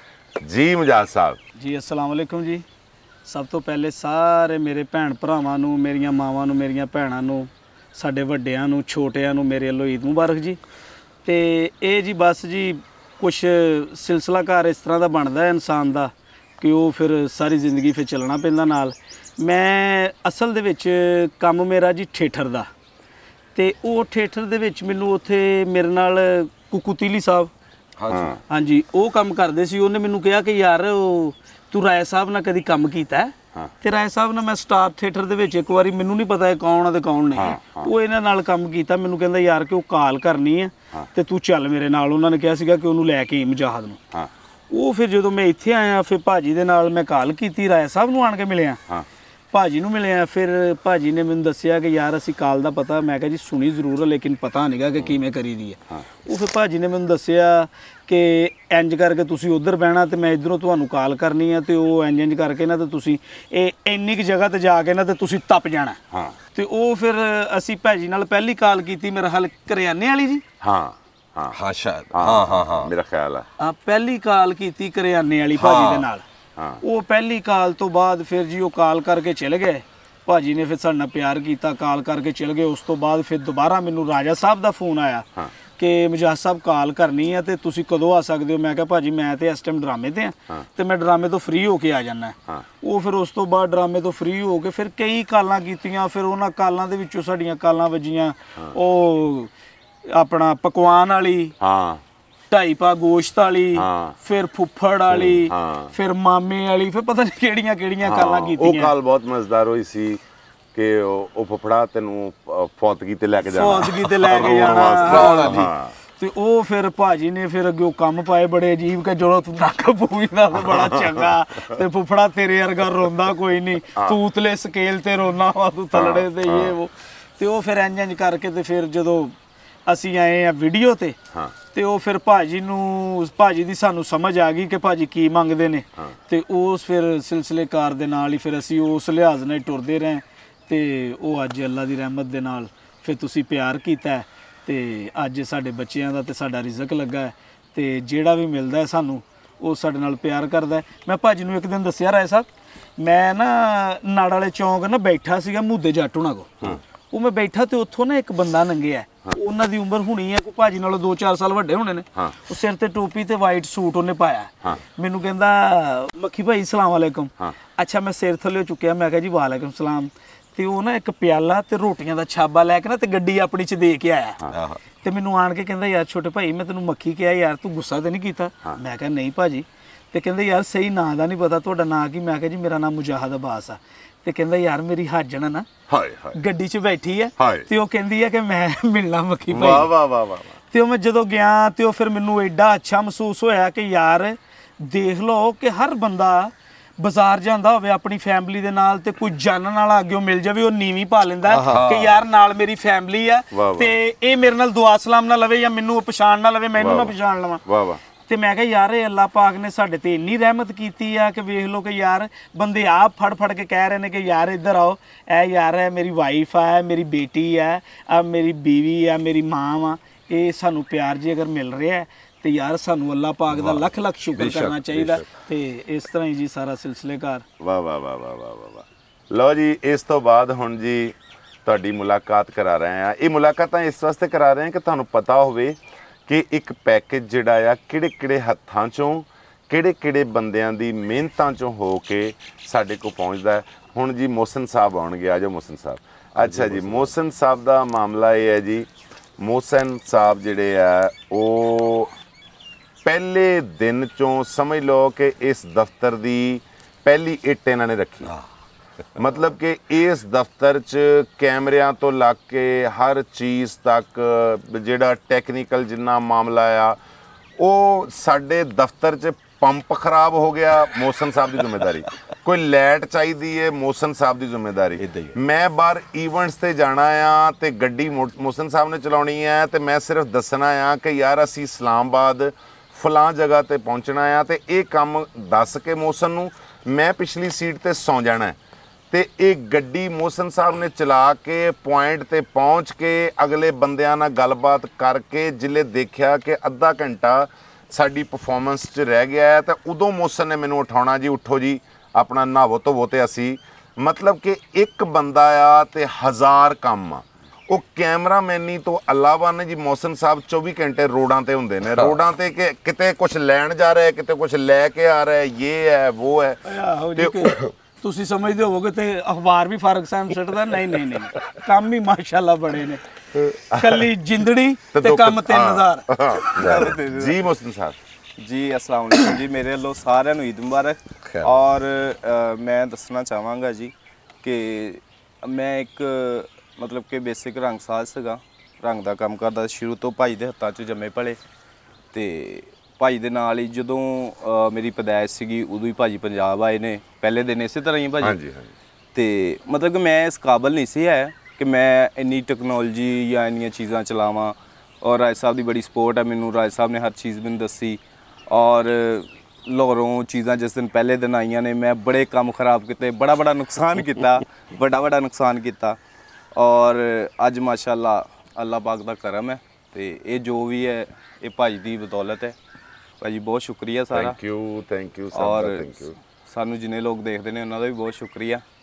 ਜੀ ਮਜਾਦ ਸਾਹਿਬ ਜੀ, अस्सलाम वालेकुम जी। ਸਭ ਤੋਂ ਪਹਿਲੇ ਸਾਰੇ ਮੇਰੇ ਭੈਣ ਭਰਾਵਾਂ ਨੂੰ, ਮੇਰੀਆਂ ਮਾਵਾਂ ਨੂੰ, ਮੇਰੀਆਂ ਭੈਣਾਂ ਨੂੰ, ਸਾਡੇ ਵੱਡਿਆਂ ਨੂੰ, ਛੋਟਿਆਂ ਨੂੰ ਮੇਰੇ ਵੱਲੋਂ ਈਦ ਮੁਬਾਰਕ ਜੀ। ਤੇ ਇਹ ਜੀ ਬਸ ਜੀ ਕੁਛ ਸਿਲਸਿਲਾ ਘਰ ਇਸ ਤਰ੍ਹਾਂ ਦਾ ਬਣਦਾ ਹੈ ਇਨਸਾਨ ਦਾ ਕਿ ਉਹ ਫਿਰ ਸਾਰੀ ਜ਼ਿੰਦਗੀ ਫਿਰ ਚੱਲਣਾ ਪੈਂਦਾ ਨਾਲ। ਮੈਂ ਅਸਲ ਦੇ ਵਿੱਚ ਕੰਮ ਮੇਰਾ ਜੀ ਥੀਏਟਰ ਦਾ, ਤੇ ਉਹ ਥੀਏਟਰ ਦੇ ਵਿੱਚ ਮੈਨੂੰ ਉੱਥੇ ਮੇਰੇ ਨਾਲ ਕੁਕੂ ਤੀਲੀ ਸਾਹਿਬ ਹਾਂਜੀ ਉਹ ਕੰਮ ਕਰਦੇ ਸੀ। ਉਹਨੇ ਮੈਨੂੰ ਕਿਹਾ ਕਿ ਯਾਰ ਤੂੰ ਰਾਏ ਸਾਹਿਬ ਨਾਲ ਕਦੀ ਕੰਮ ਕੀਤਾ ਤੇ ਰਾਏ ਸਾਹਿਬ ਨਾਲ ਮੈਂ ਸਟਾਰ ਥੀਏਟਰ ਦੇ ਵਿੱਚ ਇੱਕ ਵਾਰੀ, ਮੈਨੂੰ ਨਹੀਂ ਪਤਾ ਇਹ ਕੌਣ ਆ ਤੇ ਕੌਣ ਨਹੀਂ, ਉਹ ਇਹਨਾਂ ਨਾਲ ਕੰਮ ਕੀਤਾ। ਮੈਨੂੰ ਕਹਿੰਦਾ ਯਾਰ ਕਿ ਉਹ ਕਾਲ ਕਰਨੀ ਹੈ ਤੇ ਤੂੰ ਚੱਲ ਮੇਰੇ ਨਾਲ। ਉਹਨਾਂ ਨੇ ਕਿਹਾ ਸੀਗਾ ਕਿ ਉਹਨੂੰ ਲੈ ਕੇ ਮੁਜਾਹਦ ਨੂੰ। ਉਹ ਫਿਰ ਜਦੋਂ ਮੈਂ ਇੱਥੇ ਆਇਆ ਫਿਰ ਭਾਜੀ ਦੇ ਨਾਲ ਮੈਂ ਕਾਲ ਕੀਤੀ, ਰਾਏ ਸਾਹਿਬ ਨੂੰ ਆਣ ਕੇ ਮਿਲਿਆ, ਭਾਜੀ ਨੂੰ ਮਿਲਿਆ। ਫਿਰ ਭਾਜੀ ਨੇ ਮੈਨੂੰ ਦੱਸਿਆ ਕਿ ਯਾਰ ਅਸੀਂ ਕਾਲ ਦਾ ਪਤਾ, ਮੈਂ ਕਿਹਾ ਜੀ ਸੁਣੀ ਜ਼ਰੂਰ ਹੈ ਲੇਕਿਨ ਪਤਾ ਨਹੀਂਗਾ ਕਿ ਕਿਵੇਂ ਕਰੀ ਦੀ ਹੈ। ਉਹ ਫਿਰ ਭਾਜੀ ਨੇ ਮੈਨੂੰ ਦੱਸਿਆ ਕਿ ਇੰਜ ਕਰਕੇ ਤੁਸੀਂ ਉੱਧਰ ਬਹਿਣਾ ਤੇ ਮੈਂ ਇੱਧਰੋਂ ਤੁਹਾਨੂੰ ਕਾਲ ਕਰਨੀ ਹੈ ਤੇ ਉਹ ਇੰਜ ਕਰਕੇ ਨਾ ਤੇ ਤੁਸੀਂ ਇਹ ਇੰਨੀ ਕੁ ਜਗ੍ਹਾ ਤੇ ਜਾ ਕੇ ਨਾ ਤੇ ਤੁਸੀਂ ਤਪ ਜਾਣਾ। ਤੇ ਉਹ ਫਿਰ ਅਸੀਂ ਭਾਜੀ ਨਾਲ ਪਹਿਲੀ ਕਾਲ ਕੀਤੀ ਮੇਰੇ ਹਾਲ ਕਰਿਆਨੇ ਵਾਲੀ ਜੀ। ਸ਼ਾਇਦ ਮੇਰਾ ਖਿਆਲ ਆ ਪਹਿਲੀ ਕਾਲ ਕੀਤੀ ਕਰਿਆਨੇ ਵਾਲੀ ਭਾਜੀ ਦੇ ਨਾਲ। ਉਹ ਪਹਿਲੀ ਕਾਲ ਤੋਂ ਬਾਅਦ ਫਿਰ ਜੀ ਉਹ ਕਾਲ ਕਰਕੇ ਚਲੇ ਗਏ। ਭਾਜੀ ਨੇ ਫਿਰ ਸਾਡੇ ਨਾਲ ਪਿਆਰ ਕੀਤਾ, ਕਾਲ ਕਰਕੇ ਚਲੇ ਗਏ। ਉਸ ਤੋਂ ਬਾਅਦ ਫਿਰ ਦੁਬਾਰਾ ਮੈਨੂੰ ਰਾਜਾ ਸਾਹਿਬ ਦਾ ਫੋਨ ਆਇਆ ਕਿ ਮੁਜਾਹਿਦ ਸਾਹਿਬ ਕਾਲ ਕਰਨੀ ਆ ਤੇ ਤੁਸੀਂ ਕਦੋਂ ਆ ਸਕਦੇ ਹੋ। ਮੈਂ ਕਿਹਾ ਭਾਜੀ ਮੈਂ ਤੇ ਇਸ ਟਾਈਮ ਡਰਾਮੇ ਤੇ ਆ ਤੇ ਮੈਂ ਡਰਾਮੇ ਤੋਂ ਫ੍ਰੀ ਹੋ ਕੇ ਆ ਜਾਣਾ। ਉਹ ਫਿਰ ਉਸ ਤੋਂ ਬਾਅਦ ਡਰਾਮੇ ਤੋਂ ਫ੍ਰੀ ਹੋ ਕੇ ਫਿਰ ਕਈ ਕਾਲਾਂ ਕੀਤੀਆਂ। ਫਿਰ ਉਹਨਾਂ ਕਾਲਾਂ ਦੇ ਵਿੱਚੋਂ ਸਾਡੀਆਂ ਕਾਲਾਂ ਵੱਜੀਆਂ ਉਹ ਆਪਣਾ ਪਕਵਾਨ ਵਾਲੀ, ਢਾਈ ਪਾ ਗੋਸ਼ਤ ਵਾਲੀ, ਫਿਰ ਫੁੱਫੜ ਵਾਲੀ, ਫਿਰ ਮਾਮੇ ਵਾਲੀ, ਫਿਰ ਪਤਾ ਨਹੀਂ ਕਿਹੜੀਆਂ ਕਿਹੜੀਆਂ ਕਾਲਾਂ ਕੀਤੀਆਂ। ਉਹ ਕਾਲ ਬਹੁਤ ਮਜ਼ੇਦਾਰ ਹੋਈ ਸੀ ਕਿ ਉਹ ਫੁੱਫੜਾ ਤੈਨੂੰ ਫੌਤਗੀ ਤੇ ਲੈ ਕੇ ਜਾਣਾ, ਫੌਤਗੀ ਤੇ ਲੈ ਕੇ ਜਾਣਾ। ਤੇ ਉਹ ਫਿਰ ਭਾਜੀ ਨੇ ਫਿਰ ਅੱਗੇ ਉਹ ਕੰਮ ਪਾਏ ਬੜੇ ਅਜੀਬ ਕਿ ਜਦੋਂ ਤੂੰ ਨੱਕ ਪੂਜਦਾ ਤਾਂ ਬੜਾ ਚੰਗਾ ਤੇ ਫੁੱਫੜਾ ਤੇਰੇ ਵਰਗਾ ਰੋਂਦਾ ਕੋਈ ਨਹੀਂ, ਤੂੰ ਉਤਲੇ ਸਕੇਲ ਤੇ ਰੋਣਾ ਵਾ, ਤੂੰ ਥਲੜੇ ਤੇ ਇਹ ਉਹ। ਤੇ ਉਹ ਫਿਰ ਇੰਜ ਕਰਕੇ ਤੇ ਫਿਰ ਜਦੋਂ ਅਸੀਂ ਆਏ ਆ ਵੀਡੀਓ ਤੇ ਤੇ ਉਹ ਫਿਰ ਭਾਜੀ ਦੀ ਸਾਨੂੰ ਸਮਝ ਆ ਗਈ ਕਿ ਭਾਜੀ ਕੀ ਮੰਗਦੇ ਨੇ। ਤੇ ਉਸ ਫਿਰ ਸਿਲਸਿਲੇਕਾਰ ਦੇ ਨਾਲ ਹੀ ਫਿਰ ਅਸੀਂ ਉਸ ਲਿਹਾਜ਼ ਨਾਲ ਟੁਰਦੇ ਰਹੇ ਤੇ ਉਹ ਅੱਜ ਅੱਲਾ ਦੀ ਰਹਿਮਤ ਦੇ ਨਾਲ ਫਿਰ ਤੁਸੀਂ ਪਿਆਰ ਕੀਤਾ ਤੇ ਅੱਜ ਸਾਡੇ ਬੱਚਿਆਂ ਦਾ ਤੇ ਸਾਡਾ ਰਿਜ਼ਕ ਲੱਗਾ ਹੈ ਤੇ ਜਿਹੜਾ ਵੀ ਮਿਲਦਾ ਹੈ ਸਾਨੂੰ ਉਹ ਸਾਡੇ ਨਾਲ ਪਿਆਰ ਕਰਦਾ ਹੈ। ਮੈਂ ਭਾਜੀ ਨੂੰ ਇੱਕ ਦਿਨ ਦੱਸਿਆ ਰਾਏ ਸਾਹਿਬ, ਮੈਂ ਨਾ ਨਾੜ ਵਾਲੇ ਚੌਂਕ ਨਾ ਬੈਠਾ ਸੀਗਾ ਮੂਦੇ ਜੱਟ ਹੁਣਾਂ ਕੋਲ। ਉਹ ਮੈਂ ਬੈਠਾ ਤੇ ਉੱਥੋਂ ਨਾ ਇੱਕ ਬੰਦਾ ਲੰਘਿਆ, ਉਹਨਾਂ ਦੀ ਉਮਰ ਹੋਣੀ ਹੈ ਕੋਈ ਭਾਜੀ ਨਾਲੋਂ 2-4 ਸਾਲ ਵੱਡੇ ਹੋਣੇ ਨੇ। ਉਹ ਸਿਰ ਤੇ ਟੋਪੀ ਤੇ ਵਾਈਟ ਸੂਟ ਉਹਨੇ ਪਾਇਆ। ਮੈਨੂੰ ਕਹਿੰਦਾ ਮੱਖੀ ਭਾਈ ਸਲਾਮ ਵਾਲੇਕਮ। ਅੱਛਾ ਮੈਂ ਸਿਰ ਥੱਲੇ ਚੁੱਕਿਆ, ਮੈਂ ਕਿਹਾ ਜੀ ਵਾਲੇਕਮ ਸਲਾਮ। ਤੇ ਉਹ ਨਾ ਇੱਕ ਪਿਆਲਾ ਤੇ ਰੋਟੀਆਂ ਦਾ ਛਾਬਾ ਲੈ ਕੇ ਨਾ ਤੇ ਗੱਡੀ ਆਪਣੀ ਚ ਦੇ ਕੇ ਆਇਆ ਤੇ ਮੈਨੂੰ ਆਣ ਕੇ ਕਹਿੰਦਾ ਯਾਰ ਛੋਟੇ ਭਾਈ ਮੈਂ ਤੈਨੂੰ ਮੱਖੀ ਕਿਹਾ ਯਾਰ ਤੂੰ ਗੁੱਸਾ ਤੇ ਨਹੀਂ ਕੀਤਾ? ਮੈਂ ਕਿਹਾ ਨਹੀਂ ਭਾਜੀ। ਤੇ ਕਹਿੰਦੇ ਯਾਰ ਸਹੀ ਨਾਂ ਦਾ ਨਹੀਂ ਪਤਾ, ਤੁਹਾਡਾ ਨਾਂ ਕੀ? ਮੈਂ ਕਿਹਾ ਜੀ ਮੇਰਾ ਨਾਮ ਮੁਜਾਹਿਦ ਅਬਾਸ ਆ। ਤੇ ਕਹਿੰਦਾ ਯਾਰ ਮੇਰੀ ਹਾਜਣ ਨਾ ਗੱਡੀ 'ਚ ਬੈਠੀ ਹੈ ਤੇ ਉਹ ਕਹਿੰਦੀ ਹੈ ਕਿ ਮੈਂ ਮਿਲਣਾ ਮੱਖੀ ਭਾਈ। ਵਾਹ ਵਾਹ ਵਾਹ ਵਾਹ। ਤੇ ਉਹ ਮੈਂ ਜਦੋਂ ਗਿਆ ਤੇ ਉਹ ਫਿਰ ਮੈਨੂੰ ਐਡਾ ਅੱਛਾ ਮਹਿਸੂਸ ਹੋਇਆ ਕਿ ਯਾਰ ਦੇਖ ਲਓ ਕਿ ਹਰ ਬੰਦਾ ਬਾਜ਼ਾਰ ਜਾਂਦਾ ਹੋਵੇ ਆਪਣੀ ਫੈਮਿਲੀ ਦੇ ਨਾਲ ਤੇ ਕੋਈ ਜਾਣਨ ਵਾਲਾ ਅੱਗਿਓਂ ਮਿਲ ਜਾਵੇ ਉਹ ਨੀਵੀਂ ਪਾ ਲੈਂਦਾ ਕਿ ਯਾਰ ਨਾਲ ਮੇਰੀ ਫੈਮਿਲੀ ਆ ਤੇ ਇਹ ਮੇਰੇ ਨਾਲ ਦੁਆ ਸਲਾਮ ਨਾ ਲਵੇ ਜਾਂ ਮੈਨੂੰ ਪਛਾਣ ਨਾ ਲਵੇ, ਮੈਨੂੰ ਨਾ ਪਛਾਣ ਲਵਾਂ। ਵਾਹ ਵਾਹ। ਤੇ ਮੈਂ ਕਿਹਾ ਯਾਰ ਇਹ ਅੱਲਾਹ ਪਾਕ ਨੇ ਸਾਡੇ ਤੇ ਇੰਨੀ ਰਹਿਮਤ ਕੀਤੀ ਆ ਕਿ ਵੇਖ ਲਓ ਕਿ ਯਾਰ ਬੰਦੇ ਆਪ ਫੜ ਕੇ ਕਹਿ ਰਹੇ ਨੇ ਕਿ ਯਾਰ ਇੱਧਰ ਆਓ, ਇਹ ਯਾਰ ਹੈ ਮੇਰੀ ਵਾਈਫ ਆ, ਮੇਰੀ ਬੇਟੀ ਆ, ਆ ਮੇਰੀ ਬੀਵੀ ਆ, ਮੇਰੀ ਮਾਂ ਵਾ। ਇਹ ਸਾਨੂੰ ਪਿਆਰ ਜੇ ਅਗਰ ਮਿਲ ਰਿਹਾ ਤੇ ਯਾਰ ਸਾਨੂੰ ਅੱਲਾਹ ਪਾਕ ਦਾ ਲੱਖ ਲੱਖ ਸ਼ੁਕਰ ਕਰਨਾ ਚਾਹੀਦਾ। ਤੇ ਇਸ ਤਰ੍ਹਾਂ ਹੀ ਜੀ ਸਾਰਾ ਸਿਲਸਿਲੇਕਾਰ। ਵਾਹ ਵਾਹ ਵਾਹ ਵਾਹ ਵਾਹ ਵਾਹ। ਲਓ ਜੀ ਇਸ ਤੋਂ ਬਾਅਦ ਹੁਣ ਜੀ ਤੁਹਾਡੀ ਮੁਲਾਕਾਤ ਕਰਾ ਰਹੇ ਆ। ਇਹ ਮੁਲਾਕਾਤਾਂ ਇਸ ਵਾਸਤੇ ਕਰਾ ਰਹੇ ਆ ਕਿ ਤੁਹਾਨੂੰ ਪਤਾ ਹੋਵੇ ਕਿ ਇੱਕ ਪੈਕੇਜ ਜਿਹੜਾ ਆ ਕਿਹੜੇ ਹੱਥਾਂ ਚੋਂ ਕਿਹੜੇ ਬੰਦਿਆਂ ਦੀ ਮਿਹਨਤਾਂ ਚੋਂ ਹੋ ਕੇ ਸਾਡੇ ਕੋਲ ਪਹੁੰਚਦਾ ਹੈ। ਹੁਣ ਜੀ ਮੋਹਸਨ ਸਾਹਿਬ ਆਉਣਗੇ, ਆ ਜਾਓ ਮੋਹਸਨ ਸਾਹਿਬ। ਅੱਛਾ ਜੀ ਮੋਹਸਨ ਸਾਹਿਬ ਦਾ ਮਾਮਲਾ ਇਹ ਹੈ ਜੀ, ਮੋਹਸਨ ਸਾਹਿਬ ਜਿਹੜੇ ਆ ਉਹ ਪਹਿਲੇ ਦਿਨ ਚੋਂ ਸਮਝ ਲਓ ਕਿ ਇਸ ਦਫ਼ਤਰ ਦੀ ਪਹਿਲੀ ਇੱਟ ਇਹਨਾਂ ਨੇ ਰੱਖੀ। ਮਤਲਬ ਕਿ ਇਸ ਦਫ਼ਤਰ 'ਚ ਕੈਮਰਿਆਂ ਤੋਂ ਲੱਗ ਕੇ ਹਰ ਚੀਜ਼ ਤੱਕ ਜਿਹੜਾ ਟੈਕਨੀਕਲ ਜਿੰਨਾ ਮਾਮਲਾ ਆ ਉਹ ਸਾਡੇ ਦਫ਼ਤਰ 'ਚ ਪੰਪ ਖਰਾਬ ਹੋ ਗਿਆ ਮੋਹਸਨ ਸਾਹਿਬ ਦੀ ਜ਼ਿੰਮੇਵਾਰੀ, ਕੋਈ ਲਾਈਟ ਚਾਹੀਦੀ ਹੈ ਮੋਹਸਨ ਸਾਹਿਬ ਦੀ ਜ਼ਿੰਮੇਵਾਰੀ। ਮੈਂ ਬਾਹਰ ਈਵੈਂਟਸ ਤੇ ਜਾਣਾ ਆ ਤੇ ਗੱਡੀ ਮੋਹਸਨ ਸਾਹਿਬ ਨੇ ਚਲਾਉਣੀ ਹੈ ਤੇ ਮੈਂ ਸਿਰਫ ਦੱਸਣਾ ਆ ਕਿ ਯਾਰ ਅਸੀਂ ਇਸਲਾਮਾਬਾਦ ਫਲਾਂ ਜਗ੍ਹਾ ਤੇ ਪਹੁੰਚਣਾ ਆ ਤੇ ਇਹ ਕੰਮ ਦੱਸ ਕੇ ਮੋਹਸਨ ਨੂੰ ਮੈਂ ਪਿਛਲੀ ਸੀਟ ਤੇ ਸੌਂ ਜਾਣਾ ਤੇ ਇਹ ਗੱਡੀ ਮੋਹਸਨ ਸਾਹਿਬ ਨੇ ਚਲਾ ਕੇ ਪੁਆਇੰਟ ਤੇ ਪਹੁੰਚ ਕੇ ਅਗਲੇ ਬੰਦਿਆਂ ਨਾਲ ਗੱਲਬਾਤ ਕਰਕੇ ਜਿੱਲੇ ਦੇਖਿਆ ਕਿ ਅੱਧਾ ਘੰਟਾ ਸਾਡੀ ਪਰਫਾਰਮੈਂਸ 'ਚ ਰਹਿ ਗਿਆ ਹੈ ਤਾਂ ਉਦੋਂ ਮੋਹਸਨ ਨੇ ਮੈਨੂੰ ਉਠਾਉਣਾ, ਜੀ ਉੱਠੋ ਜੀ ਆਪਣਾ ਨਹਾਵੋ ਧੋਵੋ। ਤੇ ਅਸੀਂ ਮਤਲਬ ਕਿ ਇੱਕ ਬੰਦਾ ਆ ਤੇ 1000 ਕੰਮ ਆ। ਉਹ ਕੈਮਰਾਮੈਨੀ ਤੋਂ ਇਲਾਵਾ ਨੇ ਜੀ ਮੋਹਸਨ ਸਾਹਿਬ 24 ਘੰਟੇ ਰੋਡਾਂ ਤੇ ਹੁੰਦੇ ਨੇ, ਰੋਡਾਂ ਤੇ ਕਿ ਕਿਤੇ ਕੁਝ ਲੈਣ ਜਾ ਰਿਹਾ, ਕਿਤੇ ਕੁਝ ਲੈ ਕੇ ਆ ਰਿਹਾ, ਇਹ ਹੈ ਉਹ ਹੈ। ਤੁਸੀਂ ਸਮਝਦੇ ਹੋਵੋਗੇ ਤੇ ਅਖਬਾਰ ਵੀ ਫਾਰਕ ਸਾਹਿਬ ਸਿੱਟਦਾ, ਨਹੀਂ ਕੰਮ ਹੀ ਮਾਸ਼ਾਅੱਲਾ ਬੜੇ ਨੇ, ਕੱਲੀ ਜਿੰਦੜੀ ਤੇ ਕੰਮ 3000 ਜੀ। ਮੋਹਸਨ ਸਾਹਿਬ ਜੀ अस्सलाम वालेकुम जी, मेरे ਵੱਲੋਂ ਸਾਰਿਆਂ ਨੂੰ ਈਦ ਮੁਬਾਰਕ। ਔਰ ਮੈਂ ਦੱਸਣਾ ਚਾਹਾਂਗਾ ਜੀ ਕਿ ਮੈਂ ਇੱਕ ਮਤਲਬ ਕਿ ਬੇਸਿਕ ਰੰਗਸਾਜ਼ ਸੀਗਾ, ਰੰਗ ਦਾ ਕੰਮ ਕਰਦਾ ਸ਼ੁਰੂ ਤੋਂ, ਭਾਈ ਦੇ ਹੱਥਾਂ 'ਚ ਜੰਮੇ ਪਲੇ। ਤੇ ਭਾਈ ਦੇ ਨਾਲ ਹੀ ਜਦੋਂ ਮੇਰੀ ਪੈਦਾਇਸ਼ ਸੀਗੀ ਉਦੋਂ ਹੀ ਭਾਜੀ ਪੰਜਾਬ ਆਏ ਨੇ, ਪਹਿਲੇ ਦਿਨ ਇਸੇ ਤਰ੍ਹਾਂ ਹੀ ਭਾਜੀ। ਹਾਂਜੀ ਹਾਂਜੀ। ਤੇ ਮਤਲਬ ਕਿ ਮੈਂ ਇਸ ਕਾਬਲ ਨਹੀਂ ਸੀ ਹੈ ਕਿ ਮੈਂ ਇੰਨੀ ਟੈਕਨੋਲੋਜੀ ਜਾਂ ਇੰਨੀਆਂ ਚੀਜ਼ਾਂ ਚਲਾਵਾਂ। ਔਰ ਰਾਏ ਸਾਹਿਬ ਦੀ ਬੜੀ ਸਪੋਰਟ ਹੈ ਮੈਨੂੰ, ਰਾਏ ਸਾਹਿਬ ਨੇ ਹਰ ਚੀਜ਼ ਮੈਨੂੰ ਦੱਸੀ। ਔਰ ਲਾਹੌਰੋਂ ਚੀਜ਼ਾਂ ਜਿਸ ਦਿਨ ਪਹਿਲੇ ਦਿਨ ਆਈਆਂ ਨੇ ਮੈਂ ਬੜੇ ਕੰਮ ਖਰਾਬ ਕੀਤੇ, ਬੜਾ ਨੁਕਸਾਨ ਕੀਤਾ, ਵੱਡਾ ਨੁਕਸਾਨ ਕੀਤਾ। ਔਰ ਅੱਜ ਮਾਸ਼ਾਅੱਲਾ ਅੱਲਾਹ ਪਾਕ ਦਾ ਕਰਮ ਹੈ ਤੇ ਇਹ ਜੋ ਵੀ ਹੈ ਇਹ ਭਾਜੀ ਦੀ ਬਦੌਲਤ ਹੈ। ਭਾਜੀ ਬਹੁਤ ਸ਼ੁਕਰੀਆ ਸਾਰਾ। ਥੈਂਕ ਯੂ ਔਰ ਸਾਨੂੰ ਜਿੰਨੇ ਲੋਕ ਦੇਖਦੇ ਨੇ ਉਹਨਾਂ ਦਾ ਵੀ ਬਹੁਤ ਸ਼ੁਕਰੀਆ।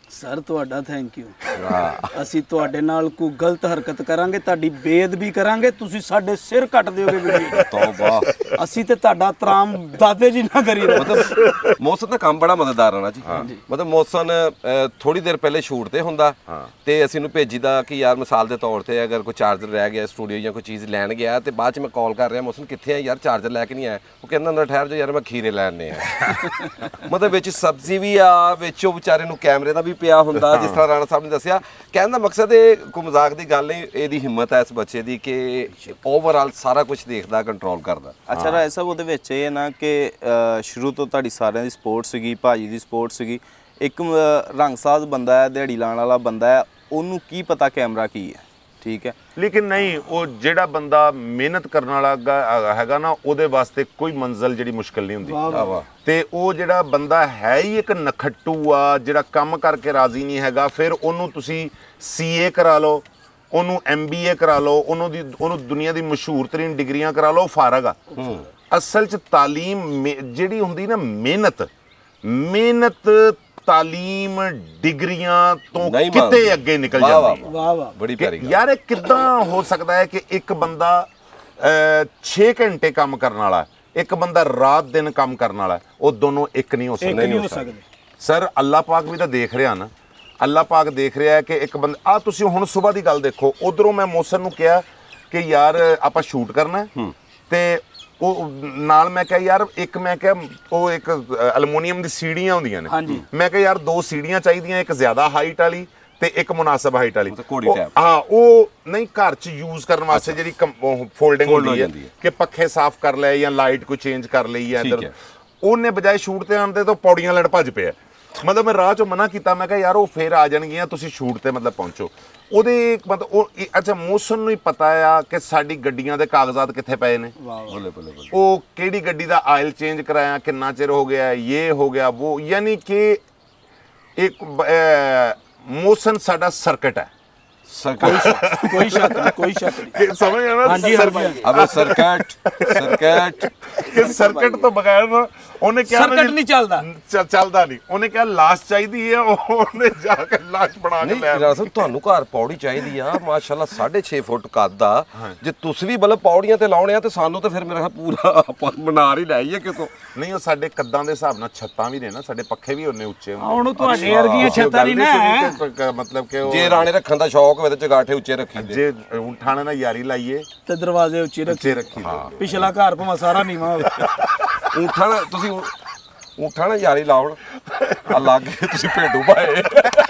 ਸਰ ਤੁਹਾਡਾ ਥੈਂਕ ਯੂ। ਅਸੀਂ ਤੁਹਾਡੇ ਨਾਲ ਕੋਈ ਗਲਤ ਹਰਕਤ ਕਰਾਂਗੇ, ਤੁਹਾਡੀ ਬੇਅਦਬੀ ਕਰਾਂਗੇ, ਤੁਸੀਂ ਸਾਡੇ ਸਿਰ ਕੱਟ ਦਿਓਗੇ ਵੀਡੀਓ। ਤੌਬਾ। ਅਸੀਂ ਤੇ ਤੁਹਾਡਾ ਤਰਾਮ ਦਾਦੇ ਜੀ ਨਾ ਕਰੀਦਾ। ਮਤਲਬ ਮੋਹਸਨ ਦਾ ਕੰਮ ਬੜਾ ਮਦਦਗਾਰ ਆ ਨਾ ਜੀ। ਮਤਲਬ ਮੋਹਸਨ ਥੋੜੀ ਦੇਰ ਪਹਿਲੇ ਸ਼ੂਟ ਤੇ ਹੁੰਦਾ ਤੇ ਅਸੀਂ ਨੂੰ ਭੇਜੀਦਾ ਕਿ ਯਾਰ ਮਿਸਾਲ ਦੇ ਤੌਰ ਤੇ ਅਗਰ ਕੋਈ ਚਾਰਜਰ ਰਹਿ ਗਿਆ ਸਟੂਡੀਓ ਜਾਂ ਕੋਈ ਚੀਜ਼ ਲੈਣ ਗਿਆ ਤੇ ਬਾਅਦ ਚ ਮੈਂ ਕਾਲ ਕਰ ਰਿਹਾ ਮੋਹਸਨ ਕਿੱਥੇ ਆ ਯਾਰ, ਚਾਰਜਰ ਲੈ ਕੇ ਨਹੀਂ ਆਇਆ। ਉਹ ਕਹਿੰਦਾ ਨਾ ਠਹਿਰ ਜਾ ਯਾਰ ਮੈਂ ਖੀਰੇ ਲੈਣੇ ਆ। ਮਤਲਬ ਵਿੱਚ ਸਬਜ਼ੀ ਵੀ ਆ, ਵਿੱਚ ਉਹ ਵਿਚਾਰੇ ਨੂੰ ਕੈਮਰੇ ਦਾ ਵੀ ਪਿਆ ਹੁੰਦਾ, ਜਿਸ ਤਰ੍ਹਾਂ ਰਾਣਾ ਸਾਹਿਬ ਨੇ ਦੱਸਿਆ। ਕਹਿਣ ਦਾ ਮਕਸਦ ਇਹ ਕੋਈ ਮਜ਼ਾਕ ਦੀ ਗੱਲ ਨਹੀਂ, ਇਹਦੀ ਹਿੰਮਤ ਹੈ ਇਸ ਬੱਚੇ ਦੀ ਕਿ ਓਵਰਆਲ ਸਾਰਾ ਕੁਝ ਦੇਖਦਾ, ਕੰਟਰੋਲ ਕਰਦਾ। ਅੱਛਾ ਰਾਏ ਸਾਹਿਬ, ਉਹਦੇ ਵਿੱਚ ਇਹ ਨਾ ਕਿ ਸ਼ੁਰੂ ਤੋਂ ਤੁਹਾਡੀ ਸਾਰਿਆਂ ਦੀ ਸਪੋਰਟ ਸੀਗੀ, ਭਾਜੀ ਦੀ ਸਪੋਰਟ ਸੀਗੀ। ਇੱਕ ਰੰਗਸਾਜ਼ ਬੰਦਾ ਹੈ, ਦਿਹਾੜੀ ਲਾਉਣ ਵਾਲਾ ਬੰਦਾ ਹੈ, ਉਹਨੂੰ ਕੀ ਪਤਾ ਕੈਮਰਾ ਕੀ ਹੈ, ਠੀਕ ਹੈ। ਲੇਕਿਨ ਨਹੀਂ, ਉਹ ਜਿਹੜਾ ਬੰਦਾ ਮਿਹਨਤ ਕਰਨ ਵਾਲਾ ਹੈਗਾ ਨਾ, ਉਹਦੇ ਵਾਸਤੇ ਕੋਈ ਮੰਜ਼ਿਲ ਜਿਹੜੀ ਮੁਸ਼ਕਲ ਨਹੀਂ ਹੁੰਦੀ। ਤੇ ਉਹ ਜਿਹੜਾ ਬੰਦਾ ਹੈ ਹੀ ਇੱਕ ਨਖੱਟੂ ਆ, ਜਿਹੜਾ ਕੰਮ ਕਰਕੇ ਰਾਜ਼ੀ ਨਹੀਂ ਹੈਗਾ, ਫਿਰ ਉਹਨੂੰ ਤੁਸੀਂ CA ਕਰਾ ਲਓ, ਉਹਨੂੰ MBA ਕਰਾ ਲਓ, ਉਹਨੂੰ ਦੁਨੀਆ ਦੀ ਮਸ਼ਹੂਰ ਤਰੀਨ ਡਿਗਰੀਆਂ ਕਰਾ ਲਓ, ਫਾਰਗ ਆ। ਅਸਲ 'ਚ ਤਾਲੀਮ ਜਿਹੜੀ ਹੁੰਦੀ ਨਾ, ਮਿਹਨਤ ਤਾਲੀਮ ਡਿਗਰੀਆਂ ਤੋਂ ਕਿਤੇ ਅੱਗੇ ਨਿਕਲ ਜਾਂਦੀ ਹੈ। ਵਾਹ ਵਾਹ, ਬੜੀ ਪਿਆਰੀ ਗੱਲ ਯਾਰ। ਇਹ ਕਿੱਦਾਂ ਹੋ ਸਕਦਾ ਹੈ ਕਿ ਇੱਕ ਬੰਦਾ 6 ਘੰਟੇ ਕੰਮ ਕਰਨ ਵਾਲਾ, ਇੱਕ ਬੰਦਾ ਰਾਤ ਦਿਨ ਕੰਮ ਕਰਨ ਵਾਲਾ, ਉਹ ਦੋਨੋਂ ਇੱਕ ਨਹੀਂ ਹੋ ਸਕਦੇ। ਸਰ ਅੱਲਾਹ ਪਾਕ ਵੀ ਤਾਂ ਦੇਖ ਰਿਹਾ ਨਾ, ਅੱਲਾਹ ਪਾਕ ਦੇਖ ਰਿਹਾ ਹੈ ਕਿ ਇੱਕ ਬੰਦਾ ਆ। ਤੁਸੀਂ ਹੁਣ ਸਵੇਰ ਦੀ ਗੱਲ ਦੇਖੋ, ਉਧਰੋਂ ਮੈਂ ਮੋਹਸਨ ਨੂੰ ਕਿਹਾ ਕਿ ਯਾਰ ਆਪਾਂ ਸ਼ੂਟ ਕਰਨਾ ਤੇ ਉਹ ਨਾਲ ਮੈਂ ਕਿਹਾ ਯਾਰ ਮੈਂ ਕਿਹਾ ਉਹ ਇੱਕ ਐਲੂਮੀਨੀਅਮ ਦੀ ਸੀੜੀਆਂ ਹੁੰਦੀਆਂ ਨੇ, ਮੈਂ ਕਿਹਾ ਯਾਰ 2 ਸੀੜੀਆਂ ਚਾਹੀਦੀਆਂ, ਇੱਕ ਜ਼ਿਆਦਾ ਹਾਈਟ ਵਾਲੀ ਤੇ ਇੱਕ ਮੁਨਾਸਬ ਹਾਈਟ ਵਾਲੀ। ਹਾਂ, ਉਹ ਨਹੀਂ ਘਰ 'ਚ ਯੂਜ਼ ਕਰਨ ਵਾਸਤੇ ਜਿਹੜੀ ਫੋਲਡਿੰਗ ਹੁੰਦੀ ਹੈ ਕਿ ਪੱਖੇ ਸਾਫ਼ ਕਰ ਲਏ ਜਾਂ ਲਾਈਟ ਕੋਈ ਚੇਂਜ ਕਰ ਲਈ ਹੈ ਇੱਧਰ। ਉਹਨੇ ਬਜਾਏ ਸ਼ੂਟ ਤੇ ਆਉਣ ਦੇ ਤੋਂ ਪੌੜੀਆਂ ਲੈਣ ਭੱਜ ਪਿਆ। ਮਤਲਬ ਮੈਂ ਰਾਹ 'ਚੋਂ ਮਨਾ ਕੀਤਾ, ਮੈਂ ਕਿਹਾ ਯਾਰ ਉਹ ਫੇਰ ਆ ਜਾਣਗੀਆਂ, ਤੁਸੀਂ ਸ਼ੂਟ ਤੇ ਮਤਲਬ ਪਹੁੰਚੋ। ਉਹਦੇ ਮਤਲਬ ਉਹ ਅੱਛਾ ਮੋਹਸਨ ਨੂੰ ਹੀ ਪਤਾ ਆ ਕਿ ਸਾਡੀ ਗੱਡੀਆਂ ਦੇ ਕਾਗਜ਼ਾਤ ਕਿੱਥੇ ਪਏ ਨੇ, ਉਹ ਕਿਹੜੀ ਗੱਡੀ ਦਾ ਆਇਲ ਚੇਂਜ ਕਰਾਇਆ, ਕਿੰਨਾ ਚਿਰ ਹੋ ਗਿਆ, ਇਹ ਹੋ ਗਿਆ ਉਹ। ਯਾਨੀ ਕਿ ਇੱਕ ਮੋਹਸਨ ਸਾਡਾ ਸਰਕਟ ਹੈ। ਕੋਈ ਸ਼ੱਕ ਨਹੀਂ। ਸਮਝ ਆ ਨਾ? ਹਾਂਜੀ ਅਬ ਸਰਕਟ ਕਿ ਸਰਕਟ ਤੋਂ ਬਗੈਰ ਉਹਨੇ ਕਿਹਾ ਸਰਕਟ ਨਹੀਂ ਚੱਲਦਾ ਨਹੀਂ। ਉਹਨੇ ਕਿਹਾ ਲਾਸ਼ ਚਾਹੀਦੀ ਹੈ, ਉਹਨੇ ਜਾ ਕੇ ਲਾਸ਼ ਬਣਾ ਕੇ ਲੈ ਆਇਆ। ਤੁਹਾਨੂੰ ਘਰ ਪੌੜੀ ਚਾਹੀਦੀ ਆ, ਮਾਸ਼ਾਅੱਲਾ 6.5 ਫੁੱਟ ਕੱਦ ਆ। ਜੇ ਤੁਸੀਂ ਵੀ ਮਤਲਬ ਪੌੜੀਆਂ ਤੇ ਲਾਉਣੇ ਆ ਤੇ ਸਾਨੂੰ ਤਾਂ ਫਿਰ ਮੇਰਾ ਪੂਰਾ ਬਣਾ ਹੀ ਲਾਈਏ ਕਿਤੋਂ। ਨਹੀਂ, ਉਹ ਸਾਡੇ ਕੱਦਾਂ ਦੇ ਹਿਸਾਬ ਨਾਲ ਛੱਤਾਂ ਵੀ ਨੇ ਨਾ, ਸਾਡੇ ਪੱਖੇ ਵੀ ਉਹਨੇ ਉੱਚੇ ਹੁੰਦੇ। ਹੁਣ ਤੁਹਾਡੇ ਵਰਗੀਆਂ ਛੱਤਾਂ ਨਹੀਂ ਨਾ, ਮਤਲਬ ਕਿ ਜੇ ਰਾਣੇ ਰੱਖਣ ਦਾ ਸ਼ੌਕ ਹੋਵੇ ਤੇ ਚਗਾਠੇ ਉੱਚੇ ਰੱਖੀ ਦੇ, ਜੇ ਊਠਾਣੇ ਨਾਲ ਯਾਰੀ ਲਾਈਏ ਤੇ ਦਰਵਾਜ਼ੇ ਉੱਚੇ ਰੱਖੀ ਪਿਛਲਾ ਘਰ ਭਾਵੇਂ ਸਾਰਾ ਨੀਵਾਂ ਹੋਵੇ। ਊਠਾਂ ਨਾਲ ਯਾਰੀ ਲਾਉਣ ਆ ਲਾਗੇ ਤੁਸੀਂ ਭੇਡੂ ਪਾਏ।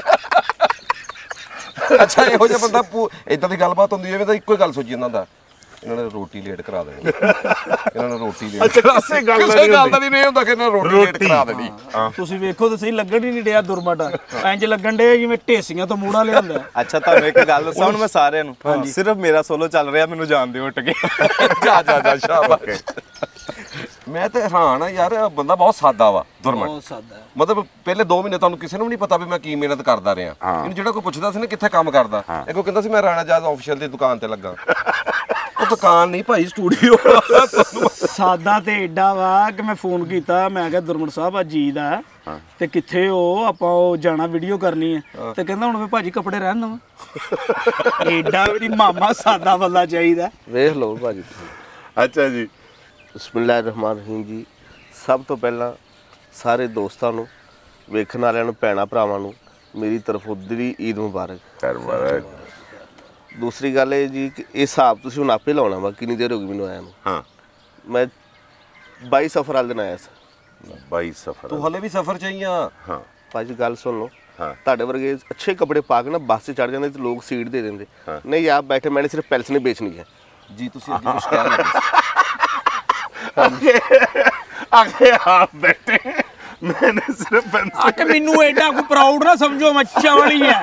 ਅੱਛਾ, ਇਹੋ ਜਿਹਾ ਬੰਦਾ ਇਦਾਂ ਦੀ ਗੱਲਬਾਤ ਹੁੰਦੀ ਹੈ ਤਾਂ ਇੱਕੋ ਹੀ ਗੱਲ ਸੋਚੀ ਜਾਂਦਾ ਹੁੰਦਾ, ਇਹਨਾਂ ਨੇ ਰੋਟੀ ਲੇਟ ਕਰਾ ਦੇਣੀ, ਇਹਨਾਂ ਨੇ ਰੋਟੀ ਲੇਟ। ਅੱਛਾ, ਕਿਸੇ ਗੱਲ ਦਾ ਨਹੀਂ ਹੁੰਦਾ ਕਿ ਇਹਨਾਂ ਰੋਟੀ ਲੇਟ ਕਰਾ ਦੇਣੀ। ਤੁਸੀਂ ਵੇਖੋ ਤਾਂ ਸਹੀ, ਲੱਗਣ ਹੀ ਨਹੀਂ ਡਿਆ ਦੁਰਮਟਾ, ਇੰਜ ਲੱਗਣ ਡਿਆ ਜਿਵੇਂ ਢੇਸੀਆਂ ਤੋਂ ਮੂੜਾ ਲਿਆਂਦਾ। ਅੱਛਾ, ਤੁਹਾਨੂੰ ਇੱਕ ਗੱਲ ਦੱਸਾਂ ਹੁਣ ਮੈਂ ਸਾਰਿਆਂ ਨੂੰ, ਸਿਰਫ ਮੇਰਾ ਸੋਲੋ ਚੱਲ ਰਿਹਾ, ਮੈਨੂੰ ਜਾਣ ਦਿਓ ਉੱਠ ਕੇ। ਜਾ ਸ਼ਾਬਾਸ਼। ਮੈਂ ਤੇ ਹੈਰਾਨ ਆ ਯਾਰ, ਬੰਦਾ ਬਹੁਤ ਸਾਦਾ ਵਾ, ਦੁਰਮਟ। ਬਹੁਤ ਸਾਦਾ। ਮਤਲਬ ਪਹਿਲੇ 2 ਮਹੀਨੇ ਤੁਹਾਨੂੰ ਕਿਸੇ ਨੂੰ ਵੀ ਨਹੀਂ ਪਤਾ ਵੀ ਮੈਂ ਕੀ ਮਿਹਨਤ ਕਰਦਾ ਰਿਹਾ। ਇਹਨੂੰ ਜਿਹੜਾ ਕੋਈ ਪੁੱਛਦਾ ਸੀ ਨਾ ਕਿੱਥੇ ਕੰਮ ਕਰਦਾ, ਇੱਕ ਉਹ ਕਹਿੰਦਾ ਸੀ ਮੈਂ ਰਾਣਾ ਜਾਜ਼ ਆਫੀਸ਼ੀਅਲ ਦੀ ਦੁਕਾਨ ਤੇ ਲੱਗਾ। ਉਹ ਦੁਕਾਨ ਨਹੀਂ ਭਾਈ, ਸਟੂਡੀਓ। ਸਾਦਾ ਤੇ ਏਡਾ ਵਾ ਕਿ ਮੈਂ ਫੋਨ ਕੀਤਾ, ਮੈਂ ਕਿਹਾ ਦੁਰਮਟ ਸਾਹਿਬ ਅੱਜ ਈਦ ਆ ਤੇ ਕਿੱਥੇ ਹੋ, ਆਪਾਂ ਉਹ ਜਾਣਾ ਵੀਡੀਓ ਕਰਨੀ ਹੈ। ਤੇ ਕਹਿੰਦਾ ਹੁਣ ਮੈਂ ਭਾਜੀ ਕੱਪੜੇ ਰਹਿਣ ਦਵਾਂ। ਏਡਾ ਵੀ ਮਾਮਾ ਸਾਦਾ ਬੰਦਾ ਚਾਹੀਦਾ। ਵੇਖ ਲਓ ਭਾਜੀ। ਅੱਛਾ ਜੀ, ਬਿਸਮਿਲ੍ਲਾਹਿਰ ਰਹਿਮਾਨ ਰਹੀਮ ਜੀ। ਸਭ ਤੋਂ ਪਹਿਲਾਂ ਸਾਰੇ ਦੋਸਤਾਂ ਨੂੰ, ਵੇਖਣ ਵਾਲਿਆਂ ਨੂੰ, ਭੈਣਾਂ ਭਰਾਵਾਂ ਨੂੰ ਮੇਰੀ ਤਰਫੋਂ ਦਿਲੀ ਈਦ ਮੁਬਾਰਕ। ਦੂਸਰੀ ਗੱਲ ਇਹ ਜੀ ਕਿ ਇਹ ਹਿਸਾਬ ਤੁਸੀਂ ਹੁਣ ਆਪੇ ਲਾਉਣਾ ਵਾ, ਕਿੰਨੀ ਦੇਰ ਹੋ ਗਈ ਮੈਨੂੰ ਆਇਆ ਨੂੰ। ਹਾਂ, ਮੈਂ 22 ਸਫ਼ਰ ਵਾਲੇ ਦਿਨ ਆਇਆ ਸੀ। 22 ਸਫ਼ਰ। ਤੂੰ ਹਲੇ ਵੀ ਸਫ਼ਰ 'ਚ ਹੀ ਆ। ਹਾਂ ਭਾਜੀ ਗੱਲ ਸੁਣ ਲਓ, ਤੁਹਾਡੇ ਵਰਗੇ ਅੱਛੇ ਕੱਪੜੇ ਪਾ ਕੇ ਨਾ ਬੱਸ 'ਚ ਚੜ੍ਹ ਜਾਂਦੇ ਤੇ ਲੋਕ ਸੀਟ ਦੇ ਦਿੰਦੇ, ਨਹੀਂ ਆਪ ਬੈਠੇ ਮੈंने सिर्फ ਪੈਲਸ ਨਹੀਂ ਵੇਚਣੀ ਹੈ ਜੀ। ਤੁਸੀਂ ਅੱਗੇ ਕੁਝ ਕਹਿ ਰਹੇ ਆਗੇ ਆਪ ਬੈਠੇ, मैंने सिर्फ ਕਿ ਮੈਨੂੰ ਐਡਾ ਕੋਈ ਪ੍ਰਾਊਡ ਨਾ ਸਮਝੋ, ਮੱਛਾ ਵਾਲੀ ਹੈ।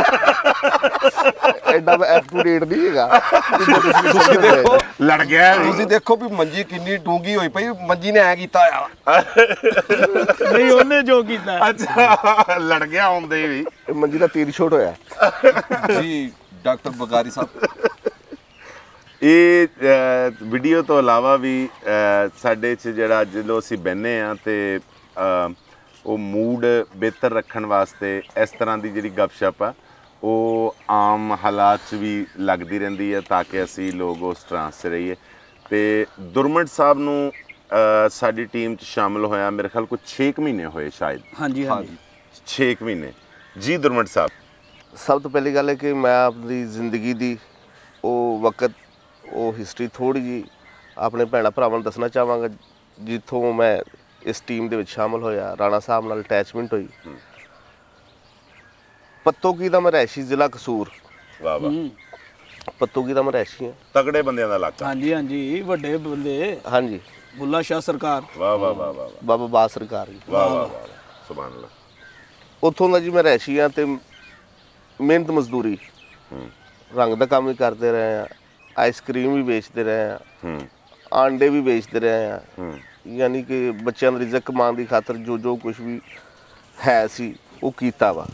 ਐਡਾ ਅਪ ਟੂ ਡੇਟ ਨਹੀਂ ਹੈਗਾ। ਤੁਸੀਂ ਦੇਖੋ ਲੜ ਗਿਆ। ਤੁਸੀਂ ਦੇਖੋ ਵੀ ਮੰਜੀ ਕਿੰਨੀ ਡੂੰਗੀ ਹੋਈ ਪਈ, ਮੰਜੀ ਨੇ ਐ ਕੀਤਾ ਆ। ਨਹੀਂ, ਉਹਨੇ ਜੋ ਕੀਤਾ। ਅੱਛਾ, ਲੜ ਗਿਆ ਆਉਂਦੇ ਵੀ। ਮੰਜੀ ਦਾ ਤੀਰ ਛੋਟ ਹੋਇਆ ਜੀ। ਡਾਕਟਰ ਬਗਾਰੀ ਸਾਹਿਬ, ਇਹ ਵੀਡੀਓ ਤੋਂ ਇਲਾਵਾ ਵੀ ਸਾਡੇ 'ਚ ਜਿਹੜਾ ਜਦੋਂ ਅਸੀਂ ਬਹਿੰਦੇ ਹਾਂ ਤੇ ਉਹ ਮੂਡ ਬਿਹਤਰ ਰੱਖਣ ਵਾਸਤੇ ਇਸ ਤਰ੍ਹਾਂ ਦੀ ਜਿਹੜੀ ਗੱਪਸ਼ਪ ਆ ਉਹ ਆਮ ਹਾਲਾਤ 'ਚ ਵੀ ਲੱਗਦੀ ਰਹਿੰਦੀ ਹੈ ਤਾਂ ਕਿ ਅਸੀਂ ਲੋਕ ਉਸ ਟਰਾਂਸ 'ਚ ਰਹੀਏ। ਤੇ ਦੁਰਮਟ ਸਾਹਿਬ ਨੂੰ ਸਾਡੀ ਟੀਮ 'ਚ ਸ਼ਾਮਲ ਹੋਇਆ ਮੇਰੇ ਖਿਆਲ ਕੋਈ 6 ਮਹੀਨੇ ਹੋਏ ਸ਼ਾਇਦ। ਹਾਂਜੀ ਹਾਂਜੀ 6 ਮਹੀਨੇ ਜੀ ਦੁਰਮਟ ਸਾਹਿਬ। ਸਭ ਤੋਂ ਪਹਿਲੀ ਗੱਲ ਹੈ ਕਿ ਮੈਂ ਆਪਣੀ ਜ਼ਿੰਦਗੀ ਦੀ ਉਹ ਵਕਤ ਉਹ ਹਿਸਟਰੀ ਥੋੜ੍ਹੀ ਜਿਹੀ ਆਪਣੇ ਭੈਣਾਂ ਭਰਾਵਾਂ ਨੂੰ ਦੱਸਣਾ ਚਾਹਾਂਗਾ ਜਿੱਥੋਂ ਮੈਂ ਇਸ ਟੀਮ ਦੇ ਵਿੱਚ ਸ਼ਾਮਲ ਹੋਇਆ, ਰਾਣਾ ਸਾਹਿਬ ਨਾਲ ਅਟੈਚਮੈਂਟ ਹੋਈ। ਪੱਤੋਕੀ ਦਾ ਮੈਂ ਰਹਿਸ਼ੀ, ਜ਼ਿਲ੍ਹਾ ਕਸੂਰ। ਵਾਹ ਵਾਹ, ਪੱਤੋਕੀ ਦਾ ਮੈਂ ਰਹਿਸ਼ੀ ਹਾਂ। ਤਗੜੇ ਬੰਦਿਆਂ ਦਾ ਇਲਾਕਾ। ਹਾਂਜੀ ਹਾਂਜੀ ਵੱਡੇ ਬੰਦੇ, ਹਾਂਜੀ, ਬੁੱਲਾ ਸ਼ਾਹ ਸਰਕਾਰ, ਵਾਹ ਵਾਹ ਵਾਹ ਵਾਹ ਬਾਬਾ ਬਾਦ ਸਰਕਾਰ ਜੀ। ਵਾਹ ਵਾਹ ਵਾਹ, ਸੁਭਾਨ ਅੱਲਾਹ। ਉੱਥੋਂ ਦਾ ਜੀ ਮੈਂ ਰਹਿਸ਼ੀ ਹਾਂ ਤੇ ਮਿਹਨਤ ਮਜ਼ਦੂਰੀ, ਰੰਗ ਦਾ ਕੰਮ ਵੀ ਕਰਦੇ ਰਹੇ ਹਾਂ, ਆਈਸਕ੍ਰੀਮ ਵੀ ਵੇਚਦੇ ਰਹੇ ਹਾਂ, ਆਂਡੇ ਵੀ ਵੇਚਦੇ ਰਹੇ ਹਾਂ। ਯਾਨੀ ਕਿ ਬੱਚਿਆਂ ਦਾ ਰਿਜ਼ਕ ਕਮਾਉਣ ਦੀ ਖਾਤਰ ਜੋ ਕੁਝ ਵੀ ਹੈ ਸੀ ਉਹ ਕੀਤਾ ਵਾ।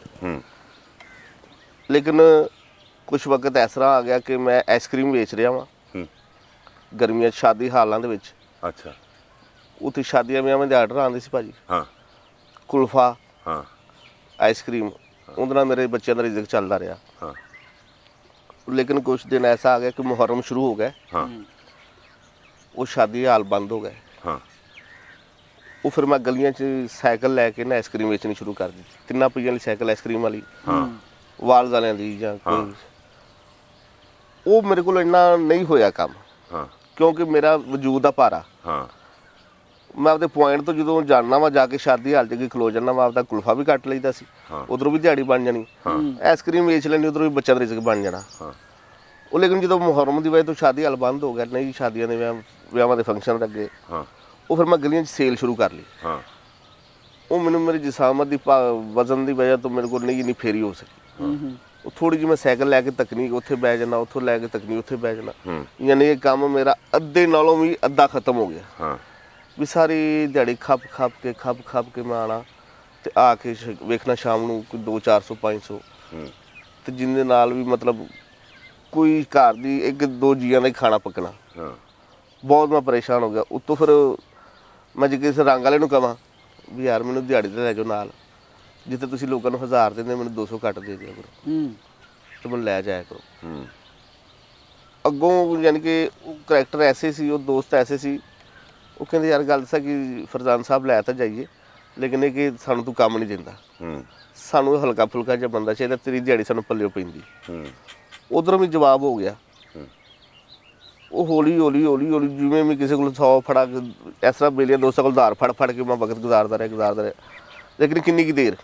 ਲੇਕਿਨ ਕੁਝ ਵਕਤ ਇਸ ਤਰ੍ਹਾਂ ਆ ਗਿਆ ਕਿ ਮੈਂ ਆਈਸਕ੍ਰੀਮ ਵੇਚ ਰਿਹਾ ਵਾਂ ਗਰਮੀਆਂ 'ਚ ਸ਼ਾਦੀ ਹਾਲਾਂ ਦੇ ਵਿੱਚ। ਅੱਛਾ। ਉੱਥੇ ਸ਼ਾਦੀਆਂ ਵਿਆਹਾਂ ਦੇ ਆਰਡਰ ਆਉਂਦੇ ਸੀ ਭਾਜੀ। ਹਾਂ। ਕੁਲਫਾ, ਹਾਂ, ਆਈਸਕ੍ਰੀਮ, ਉਹਦੇ ਨਾਲ ਮੇਰੇ ਬੱਚਿਆਂ ਦਾ ਰਿਜ਼ਕ ਚੱਲਦਾ ਰਿਹਾ। ਹਾਂ। ਲੇਕਿਨ ਕੁਝ ਦਿਨ ਐਸਾ ਆ ਗਿਆ ਕਿ ਮੁਹਰਮ ਸ਼ੁਰੂ ਹੋ ਗਿਆ। ਹਾਂ। ਉਹ ਸ਼ਾਦੀ ਹਾਲ ਬੰਦ ਹੋ ਗਏ। ਹਾਂ। ਉਹ ਫਿਰ ਮੈਂ ਗਲੀਆਂ 'ਚ ਸਾਈਕਲ ਲੈ ਕੇ ਨਾ ਆਈਸਕ੍ਰੀਮ ਵੇਚਣੀ ਸ਼ੁਰੂ ਕਰ ਦਿੱਤੀ। 3 ਪਹੀਆਂ ਵਾਲੀ ਸਾਈਕਲ ਆਈਸਕ੍ਰੀਮ ਵਾਲੀ, ਵਾਲਜ਼ ਵਾਲਿਆਂ ਦੀ ਜਾਂ ਕੋਈ। ਉਹ ਮੇਰੇ ਕੋਲ ਇੰਨਾ ਨਹੀਂ ਹੋਇਆ ਕੰਮ। ਹਾਂ। ਕਿਉਂਕਿ ਮੇਰਾ ਵਜੂਦ ਦਾ ਭਾਰਾ। ਹਾਂ। ਮੈਂ ਆਪਦੇ ਪੁਆਇੰਟ ਤੋਂ ਜਦੋਂ ਜਾਣਾ ਵਾ ਜਾ ਕੇ ਸ਼ਾਦੀ ਹਾਲ 'ਚ ਖਲੋ ਜਾਣਾ ਵਾ, ਆਪਦਾ ਕੁਲਫਾ ਵੀ ਕੱਟ ਲਈਦਾ ਸੀ, ਉਧਰੋਂ ਵੀ ਦਿਹਾੜੀ ਬਣ ਜਾਣੀ, ਆਈਸਕ੍ਰੀਮ ਵੇਚ ਲੈਣੀ, ਉਧਰੋਂ ਵੀ ਬੱਚਿਆਂ ਦਾ ਰਿਜ਼ਕ ਬਣ ਜਾਣਾ। ਉਹ ਲੇਕਿਨ ਜਦੋਂ ਮੁਹਰਮ ਦੀ ਵਜ੍ਹਾ ਤੋਂ ਸ਼ਾਦੀ ਹਾਲ ਬੰਦ ਹੋ ਗਿਆ, ਨਹੀਂ ਸ਼ਾਦੀਆਂ ਦੇ ਵਿਆਹਾਂ ਦੇ ਫੰਕਸ਼ਨ ਲੱਗੇ, ਉਹ ਫਿਰ ਮੈਂ ਗਲੀਆਂ 'ਚ ਸੇਲ ਸ਼ੁਰੂ ਕਰ ਲਈ। ਉਹ ਮੈਨੂੰ ਮੇਰੀ ਜਿਸਾਮਤ ਦੀ ਵਜ਼ਨ ਦੀ ਵਜ੍ਹਾ ਤੋਂ ਮੇਰੇ ਕੋਲ ਨਹੀਂ ਇੰਨੀ ਫੇਰੀ ਹੋ ਸਕੀ। ਉਹ ਥੋੜ੍ਹੀ ਜਿਹੀ ਮੈਂ ਸਾਈਕਲ ਲੈ ਕੇ ਤਕਨੀਕ ਉੱਥੇ ਬਹਿ ਜਾਣਾ, ਉੱਥੋਂ ਲੈ ਕੇ ਤਕਨੀਕ ਉੱਥੇ ਬਹਿ ਜਾਣਾ। ਯਾਨੀ ਇਹ ਕੰਮ ਮੇਰਾ ਅੱਧੇ ਨਾਲੋਂ ਵੀ ਅੱਧਾ ਖਤਮ ਹੋ ਗਿਆ। ਵੀ ਸਾਰੀ ਦਿਹਾੜੀ ਖੱਪ ਖੱਪ ਕੇ ਮੈਂ ਆਉਣਾ ਅਤੇ ਆ ਕੇ ਵੇਖਣਾ ਸ਼ਾਮ ਨੂੰ ਕੋਈ 200-400 500 ਅਤੇ ਜਿਹਦੇ ਨਾਲ ਵੀ ਮਤਲਬ ਕੋਈ ਘਰ ਦੀ 1-2 ਜੀਆਂ ਦਾ ਹੀ ਖਾਣਾ ਪੱਕਣਾ। ਬਹੁਤ ਮੈਂ ਪਰੇਸ਼ਾਨ ਹੋ ਗਿਆ। ਉੱਤੋਂ ਫਿਰ ਮੈਂ ਜੇ ਕਿਸੇ ਰੰਗ ਵਾਲੇ ਨੂੰ ਕਹਾਂ ਵੀ ਯਾਰ ਮੈਨੂੰ ਦਿਹਾੜੀ 'ਤੇ ਲੈ ਜਾਓ ਨਾਲ, ਜਿੱਥੇ ਤੁਸੀਂ ਲੋਕਾਂ ਨੂੰ 1000 ਦਿੰਦੇ ਮੈਨੂੰ 200 ਘੱਟ ਦੇ ਦਿਆ ਕਰੋ ਅਤੇ ਮੈਨੂੰ ਲੈ ਜਾਇਆ ਕਰੋ। ਅੱਗੋਂ ਯਾਨੀ ਕਿ ਉਹ ਕਰੈਕਟਰ ਐਸੇ ਸੀ, ਉਹ ਦੋਸਤ ਐਸੇ ਸੀ, ਉਹ ਕਹਿੰਦੇ ਯਾਰ ਗੱਲ ਦੱਸਾਂ ਕਿ ਫਰਜ਼ਾਨ ਸਾਹਿਬ ਲੈ ਤਾਂ ਜਾਈਏ, ਲੇਕਿਨ ਇਹ ਕਿ ਸਾਨੂੰ ਤੂੰ ਕੰਮ ਨਹੀਂ ਦਿੰਦਾ, ਸਾਨੂੰ ਹਲਕਾ ਫੁਲਕਾ ਜਿਹਾ ਬੰਦਾ ਚਾਹੀਦਾ, ਤੇਰੀ ਦਿਹਾੜੀ ਸਾਨੂੰ ਪੱਲਿਓ ਪੈਂਦੀ। ਉਧਰੋਂ ਵੀ ਜਵਾਬ ਹੋ ਗਿਆ। ਉਹ ਹੌਲੀ ਹੌਲੀ ਜਿਵੇਂ ਵੀ ਕਿਸੇ ਕੋਲ 100 ਫੜਾ ਇਸ ਤਰ੍ਹਾਂ ਬੇਲੀਆਂ ਦੋਸਤਾਂ ਕੋਲ ਉਧਾਰ ਫੜ ਕੇ ਮੈਂ ਵਕਤ ਗੁਜ਼ਾਰਦਾ ਰਿਹਾ। ਲੇਕਿਨ ਕਿੰਨੀ ਕੁ ਦੇਰ,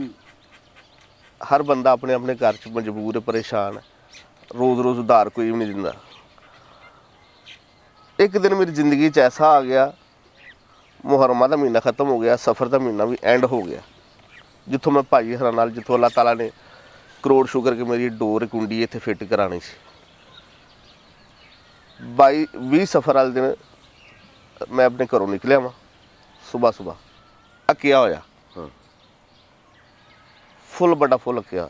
ਹਰ ਬੰਦਾ ਆਪਣੇ ਆਪਣੇ ਘਰ 'ਚ ਮਜਬੂਰ ਹੈ, ਪਰੇਸ਼ਾਨ ਹੈ, ਰੋਜ਼ ਉਧਾਰ ਕੋਈ ਵੀ ਨਹੀਂ ਦਿੰਦਾ। ਇੱਕ ਦਿਨ ਮੇਰੀ ਜ਼ਿੰਦਗੀ 'ਚ ਐਸਾ ਆ ਗਿਆ, ਮੁਹਰਮਾਂ ਦਾ ਮਹੀਨਾ ਖ਼ਤਮ ਹੋ ਗਿਆ, ਸਫ਼ਰ ਦਾ ਮਹੀਨਾ ਵੀ ਐਂਡ ਹੋ ਗਿਆ, ਜਿੱਥੋਂ ਮੈਂ ਭਾਈ ਹਰਾਂ ਨਾਲ, ਜਿੱਥੋਂ ਅੱਲਾਹ ਤਾਲਾ ਨੇ ਕਰੋੜ ਸ਼ੁਕਰ ਕਿ ਮੇਰੀ ਡੋਰ ਕੁੰਡੀ ਇੱਥੇ ਫਿੱਟ ਕਰਾਉਣੀ ਸੀ। 20 ਸਫ਼ਰ ਵਾਲੇ ਦਿਨ ਮੈਂ ਆਪਣੇ ਘਰੋਂ ਨਿਕਲਿਆ ਵਾਂ ਸੁਬਾਹ ਅੱਕਿਆ ਹੋਇਆ, ਫੁੱਲ ਵੱਡਾ ਫੁੱਲ ਅੱਕਿਆ।